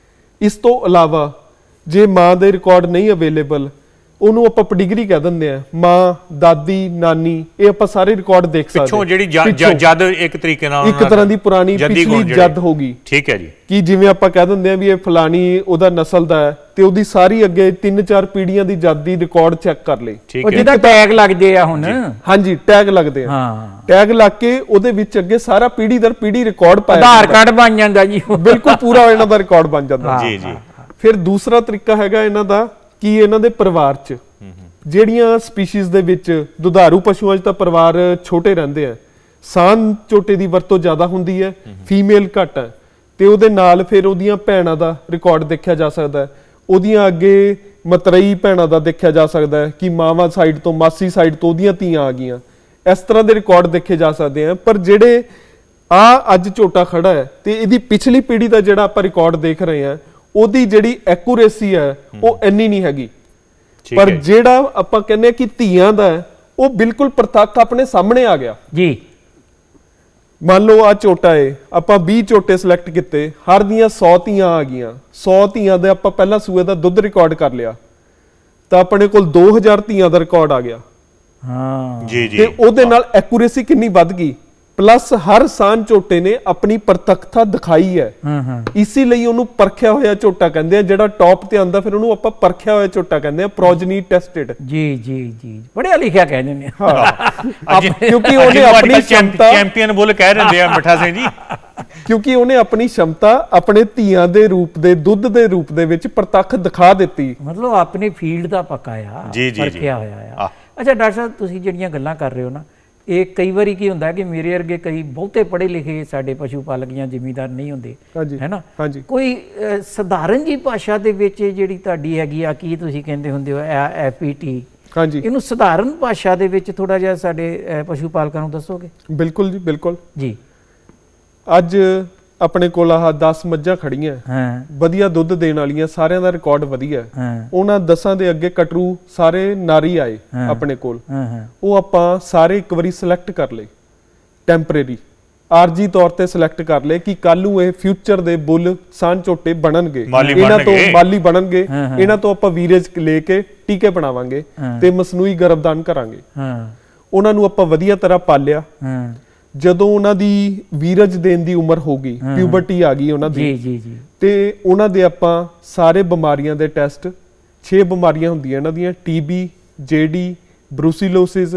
ਇਸ ਤੋਂ ਇਲਾਵਾ ਜੇ ਮਾਂ ਦੇ ਰਿਕਾਰਡ ਨਹੀਂ ਅਵੇਲੇਬਲ, ਉਹਨੂੰ ਆਪਾਂ ਪਡਿਗਰੀ ਕਹਿ ਦਿੰਦੇ ਆ। ਮਾਂ, ਦਾਦੀ, ਨਾਨੀ, ਇਹ ਆਪਾਂ ਸਾਰੇ ਰਿਕਾਰਡ ਦੇਖ ਸਕਦੇ। ਪਿੱਛੋਂ ਜਿਹੜੀ ਜਦ ਇੱਕ ਤਰੀਕੇ ਨਾਲ ਇੱਕ ਤਰ੍ਹਾਂ ਦੀ ਪੁਰਾਣੀ ਪਿਛਲੀ ਜਦ ਹੋਗੀ। ਠੀਕ ਹੈ ਜੀ। ਕਿ ਜਿਵੇਂ ਆਪਾਂ ਕਹਿ ਦਿੰਦੇ ਆ ਵੀ ਇਹ ਫਲਾਣੀ ਉਹਦਾ ਨਸਲ ਦਾ ਹੈ, ਤੇ ਉਹਦੀ ਸਾਰੀ ਅੱਗੇ ਤਿੰਨ ਚਾਰ ਪੀੜ੍ਹੀਆਂ ਦੀ ਜਦ ਦੀ ਰਿਕਾਰਡ ਚੈੱਕ ਕਰ ਲਈ। ਉਹ ਜਿਹਦਾ ਟੈਗ ਲੱਗਦੇ ਆ ਹੁਣ। ਹਾਂਜੀ, ਟੈਗ ਲੱਗਦੇ ਆ। ਹਾਂ, ਟੈਗ ਲੱਗ ਕੇ ਉਹਦੇ ਵਿੱਚ ਅੱਗੇ ਸਾਰਾ ਪੀੜ੍ਹੀ ਦਰ ਪੀੜ੍ਹੀ ਰਿਕਾਰਡ ਪਾਇਆ, ਆਧਾਰ ਕਾਰਡ ਬਣ ਜਾਂਦਾ ਜੀ। ਬਿਲਕੁਲ ਪੂਰਾ ਇਹਨਾਂ ਦਾ ਰਿਕਾਰਡ ਬਣ ਜਾਂਦਾ ਜੀ ਜੀ। ਫਿਰ ਦੂਸਰਾ ਤਰੀਕਾ ਹੈਗਾ ਇਹਨਾਂ ਦਾ ਕਿ ਇਹਨਾਂ ਦੇ ਪਰਿਵਾਰ 'ਚ ਜਿਹੜੀਆਂ ਸਪੀਸ਼ੀਜ਼ ਦੇ ਵਿੱਚ ਦੁਧਾਰੂ ਪਸ਼ੂਆਂ 'ਚ ਤਾਂ ਪਰਿਵਾਰ ਛੋਟੇ ਰਹਿੰਦੇ ਆ, ਸਾਂਝ ਝੋਟੇ ਦੀ ਵਰਤੋਂ ਜ਼ਿਆਦਾ ਹੁੰਦੀ ਹੈ, ਫੀਮੇਲ ਘੱਟ ਹੈ, ਤੇ ਉਹਦੇ ਨਾਲ ਫਿਰ ਉਹਦੀਆਂ ਭੈਣਾਂ ਦਾ ਰਿਕਾਰਡ ਦੇਖਿਆ ਜਾ ਸਕਦਾ ਹੈ। ਉਹਦੀਆਂ ਅੱਗੇ ਮਤਰਈ ਭੈਣਾਂ ਦਾ ਦੇਖਿਆ ਜਾ ਸਕਦਾ ਹੈ ਕਿ ਮਾਵਾਂ ਸਾਈਡ ਤੋਂ, ਮਾਸੀ ਸਾਈਡ ਤੋਂ ਉਹਦੀਆਂ ਧੀਆਂ ਆ ਗਈਆਂ। ਇਸ ਤਰ੍ਹਾਂ ਦੇ ਰਿਕਾਰਡ ਦੇਖੇ ਜਾ ਸਕਦੇ ਆ। ਪਰ ਜਿਹੜੇ ਆ ਅੱਜ ਝੋਟਾ ਖੜਾ ਹੈ ਤੇ ਇਹਦੀ ਪਿਛਲੀ ਪੀੜ੍ਹੀ ਦਾ ਜਿਹੜਾ ਆਪਾਂ ਰਿਕਾਰਡ ਦੇਖ ਰਹੇ ਆ, ਉਹਦੀ ਜਿਹੜੀ ਐਕੂਰੇਸੀ ਹੈ ਉਹ ਇੰਨੀ ਨਹੀਂ ਹੈਗੀ। ਪਰ ਜਿਹੜਾ ਆਪਾਂ ਕਹਿੰਦੇ ਆ ਕਿ ਧੀਆਂ ਦਾ ਹੈ, ਉਹ ਬਿਲਕੁਲ ਪ੍ਰਤੱਖ ਆਪਣੇ ਸਾਹਮਣੇ ਆ ਗਿਆ ਜੀ। ਮੰਨ ਲਓ ਆ ਝੋਟਾ ਏ, ਆਪਾਂ ਵੀਹ ਝੋਟੇ ਸਿਲੈਕਟ ਕੀਤੇ, ਹਰ ਦੀਆਂ ਸੌ ਧੀਆਂ ਆ ਗਈਆਂ। ਸੌ ਧੀਆਂ ਦੇ ਆਪਾਂ ਪਹਿਲਾਂ ਸੂਏ ਦਾ ਦੁੱਧ ਰਿਕਾਰਡ ਕਰ ਲਿਆ, ਤਾਂ ਆਪਣੇ ਕੋਲ ਦੋ ਹਜ਼ਾਰ ਧੀਆਂ ਦਾ ਰਿਕਾਰਡ ਆ ਗਿਆ। ਹਾਂ ਜੀ ਜੀ। ਤੇ ਉਹਦੇ ਨਾਲ ਐਕੂਰੇਸੀ ਕਿੰਨੀ ਵੱਧ ਗਈ? ਪਲੱਸ ਹਰ ਸਾਨ ਝੋਟੇ ਨੇ ਆਪਣੀ ਪ੍ਰਤੱਖਤਾ ਦਿਖਾਈ ਹੈ। ਹਾਂ ਹਾਂ ਇਸੇ ਲਈ ਉਹਨੂੰ ਪਰਖਿਆ ਹੋਇਆ ਝੋਟਾ ਕਹਿੰਦੇ ਆ। ਜਿਹੜਾ ਟੌਪ ਤੇ ਆਂਦਾ ਫਿਰ ਉਹਨੂੰ ਆਪਾਂ ਪਰਖਿਆ ਹੋਇਆ ਝੋਟਾ ਕਹਿੰਦੇ ਆ, ਪ੍ਰੋਜਨੀ ਟੈਸਟਡ। ਜੀ ਜੀ ਜੀ ਪੜਿਆ ਲਿਖਿਆ ਕਹਿ ਦਿੰਦੇ ਆ। ਹਾਂ ਕਿਉਂਕਿ ਉਹਨੇ ਆਪਣੀ ਸ਼ਮਤਾ ਚੈਂਪੀਅਨ ਬੁੱਲ ਕਹਿ ਦਿੰਦੇ ਆ ਮਿੱਠਾ ਸਿੰਘ ਜੀ, ਕਿਉਂਕਿ ਉਹਨੇ ਆਪਣੀ ਸ਼ਮਤਾ ਆਪਣੇ ਧੀਆਂ ਦੇ ਰੂਪ ਦੇ ਦੁੱਧ ਦੇ ਰੂਪ ਦੇ ਵਿੱਚ ਪ੍ਰਤੱਖ ਦਿਖਾ ਦਿੱਤੀ। ਮਤਲਬ ਆਪਣੀ ਫੀਲਡ ਦਾ ਪੱਕਾ ਆ, ਪਰਖਿਆ ਹੋਇਆ ਆ। ਅੱਛਾ ਡਾਕਟਰ ਸਾਹਿਬ, ਤੁਸੀਂ ਜਿਹੜੀਆਂ ਗੱਲਾਂ ਕਰ ਰਹੇ ਹੋ ਨਾ, ਇਹ ਕਈ ਵਾਰੀ ਕੀ ਹੁੰਦਾ ਕਿ ਮੇਰੇ ਵਰਗੇ ਕਈ ਬਹੁਤੇ ਪੜ੍ਹੇ ਲਿਖੇ ਸਾਡੇ ਪਸ਼ੂ ਪਾਲਕ ਜਾਂ ਜ਼ਿਮੀਂਦਾਰ ਨਹੀਂ ਹੁੰਦੇ, ਹੈ ਨਾ, ਕੋਈ ਸਧਾਰਨ ਜੀ ਭਾਸ਼ਾ ਦੇ ਵਿੱਚ ਜਿਹੜੀ ਤੁਹਾਡੀ ਹੈਗੀ ਆ, ਕੀ ਤੁਸੀਂ ਕਹਿੰਦੇ ਹੁੰਦੇ ਹੋ ਐਫ ਪੀ ਟੀ, ਹਾਂਜੀ, ਇਹਨੂੰ ਸਧਾਰਨ ਭਾਸ਼ਾ ਦੇ ਵਿੱਚ ਥੋੜਾ ਜਿਹਾ ਸਾਡੇ ਪਸ਼ੂ ਪਾਲਕਾਂ ਨੂੰ ਦੱਸੋਗੇ? ਬਿਲਕੁਲ ਜੀ, ਬਿਲਕੁਲ ਜੀ। ਅੱਜ ਆਪਣੇ ਕੋਲ ਆਹ ਦਸ ਮੱਝਾਂ ਖੜੀਆਂ, ਹਾਂ, ਵਧੀਆ ਦੁੱਧ ਦੇਣ ਵਾਲੀਆਂ, ਸਾਰਿਆਂ ਦਾ ਰਿਕਾਰਡ ਵਧੀਆ। ਉਹਨਾਂ ਦਸਾਂ ਦੇ ਅੱਗੇ ਕਟਰੂ ਸਾਰੇ ਨਾਰੀ ਆਏ ਆਪਣੇ ਕੋਲ, ਉਹ ਆਪਾਂ ਸਾਰੇ ਇੱਕ ਵਾਰੀ ਸਿਲੈਕਟ ਕਰ ਲਏ, ਟੈਂਪਰੇਰੀ ਆਰਜੀ ਤੌਰ ਤੇ ਸਿਲੈਕਟ ਕਰ ਲਏ ਕਿ ਕੱਲ ਨੂੰ ਇਹ ਫਿਊਚਰ ਦੇ ਬੁੱਲ ਸਾਨ ਝੋਟੇ ਬਣਨਗੇ, ਇਹਨਾਂ ਤੋਂ ਮਾਲੀ ਬਣਨਗੇ, ਇਹਨਾਂ ਤੋਂ ਆਪਾਂ ਵੀਰਜ ਲੈ ਕੇ ਟੀਕੇ ਬਣਾਵਾਂਗੇ ਤੇ ਮਸਨੂਈ ਗਰਭਦਾਨ ਕਰਾਂਗੇ। ਉਹਨਾਂ ਨੂੰ ਆਪਾਂ ਵਧੀਆ ਤਰ੍ਹਾਂ ਪਾਲਿਆ। ਜਦੋਂ ਉਹਨਾਂ ਦੀ ਵੀਰਜ ਦੇਣ ਦੀ ਉਮਰ ਹੋ ਗਈ, ਪਿਊਬਰਟੀ ਆ ਗਈ ਉਹਨਾਂ ਦੀ, ਜੀ ਜੀ ਜੀ, ਤੇ ਉਹਨਾਂ ਦੇ ਆਪਾਂ ਸਾਰੇ ਬਿਮਾਰੀਆਂ ਦੇ ਟੈਸਟ, ਛੇ ਬਿਮਾਰੀਆਂ ਹੁੰਦੀਆਂ ਇਹਨਾਂ ਦੀਆਂ, ਟੀਬੀ, ਜੇਡੀ, ਬਰੂਸੀਲੋਸਿਸ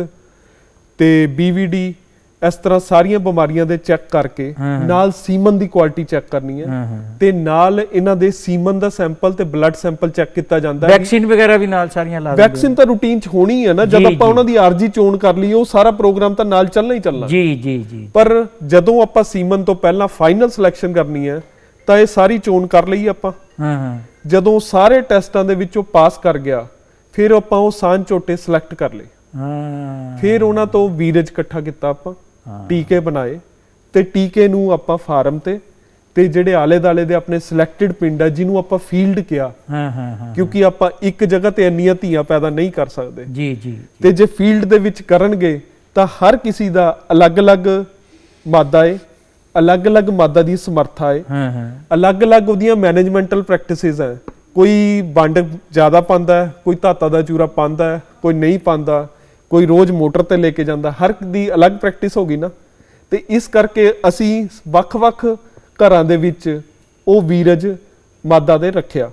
ਤੇ ਬੀਵੀਡੀ, ਇਸ ਤਰ੍ਹਾਂ ਸਾਰੀਆਂ ਬਿਮਾਰੀਆਂ ਦੇ ਚੈੱਕ ਕਰਕੇ ਨਾਲ ਸੀਮਨ ਦੀ ਕੁਆਲਿਟੀ ਚੈੱਕ ਕਰਨੀ ਹੈ ਤੇ ਨਾਲ ਇਹਨਾਂ ਦੇ ਸੀਮਨ ਦਾ ਸੈਂਪਲ ਤੇ ਬਲੱਡ ਸੈਂਪਲ ਚੈੱਕ ਕੀਤਾ ਜਾਂਦਾ ਹੈ। ਵੈਕਸੀਨ ਵਗੈਰਾ ਵੀ ਨਾਲ ਸਾਰੀਆਂ ਲਾ ਦਿੰਦੇ। ਵੈਕਸੀਨ ਤਾਂ ਰੂਟੀਨ ਚ ਹੋਣੀ ਹੈ ਨਾ, ਜਦ ਆਪਾਂ ਉਹਨਾਂ ਦੀ ਆਰਜੀ ਚੋਣ ਕਰ ਲਈ, ਉਹ ਸਾਰਾ ਪ੍ਰੋਗਰਾਮ ਤਾਂ ਨਾਲ ਚੱਲਣਾ ਹੀ ਚੱਲਣਾ। ਜੀ ਜੀ ਜੀ। ਪਰ ਜਦੋਂ ਆਪਾਂ ਸੀਮਨ ਤੋਂ ਪਹਿਲਾਂ ਫਾਈਨਲ ਸਿਲੈਕਸ਼ਨ ਕਰਨੀ ਹੈ ਤਾਂ ਇਹ ਸਾਰੀ ਚੋਣ ਕਰ ਲਈ ਆਪਾਂ। ਹਾਂ ਹਾਂ। ਜਦੋਂ ਸਾਰੇ ਟੈਸਟਾਂ ਦੇ ਵਿੱਚੋਂ ਪਾਸ ਕਰ ਗਿਆ, ਫਿਰ ਆਪਾਂ ਉਹ ਸਾਨ ਝੋਟੇ ਸਿਲੈਕਟ ਕਰ ਲਏ। ਹਾਂ। ਫਿਰ ਉਹਨਾਂ ਤੋਂ ਵੀਰਜ ਇਕੱਠਾ ਕੀਤਾ ਆਪਾਂ, ਟੀਕੇ ਬਣਾਏ ਤੇ ਟੀਕੇ ਨੂੰ ਆਪਾਂ ਫਾਰਮ ਤੇ ਤੇ ਜਿਹੜੇ ਆਲੇ ਦਾਲੇ ਦੇ ਆਪਣੇ ਸਿਲੈਕਟਡ ਪਿੰਡ ਆ, ਜਿਹਨੂੰ ਆਪਾਂ ਫੀਲਡ ਕਿਹਾ, ਹਾਂ ਹਾਂ ਹਾਂ, ਕਿਉਂਕਿ ਆਪਾਂ ਇੱਕ ਜਗ੍ਹਾ ਤੇ ਇੰਨੀਆਂ ਧੀਆਂ ਪੈਦਾ ਨਹੀਂ ਕਰ ਸਕਦੇ। ਜੀ ਜੀ। ਤੇ ਜੇ ਫੀਲਡ ਦੇ ਵਿੱਚ ਕਰਨਗੇ ਤਾਂ ਹਰ ਕਿਸੇ ਦਾ ਅਲੱਗ-ਅਲੱਗ ਮਾਦਾ ਏ, ਅਲੱਗ-ਅਲੱਗ ਮਾਦਾ ਦੀ ਸਮਰੱਥਾ ਏ, ਹਾਂ ਹਾਂ, ਅਲੱਗ-ਅਲੱਗ ਉਹਦੀਆਂ ਮੈਨੇਜਮੈਂਟਲ ਪ੍ਰੈਕਟਿਸਿਸ ਹੈ। ਕੋਈ ਵੰਡ ਜ਼ਿਆਦਾ ਪਾਉਂਦਾ, ਕੋਈ ਧਾਤਾ ਦਾ ਚੂਰਾ ਪਾਉਂਦਾ, ਕੋਈ ਨਹੀਂ ਪਾਉਂਦਾ, ਕੋਈ ਰੋਜ਼ ਮੋਟਰ ਤੇ ਲੈ ਕੇ ਜਾਂਦਾ, ਹਰ ਦੀ ਅਲੱਗ ਪ੍ਰੈਕਟਿਸ ਹੋ ਗਈ ਨਾ। ਤੇ ਇਸ ਕਰਕੇ ਅਸੀਂ ਵੱਖ-ਵੱਖ ਘਰਾਂ ਦੇ ਵਿੱਚ ਉਹ ਵੀਰਜ ਮਾਦਾ ਦੇ ਰੱਖਿਆ।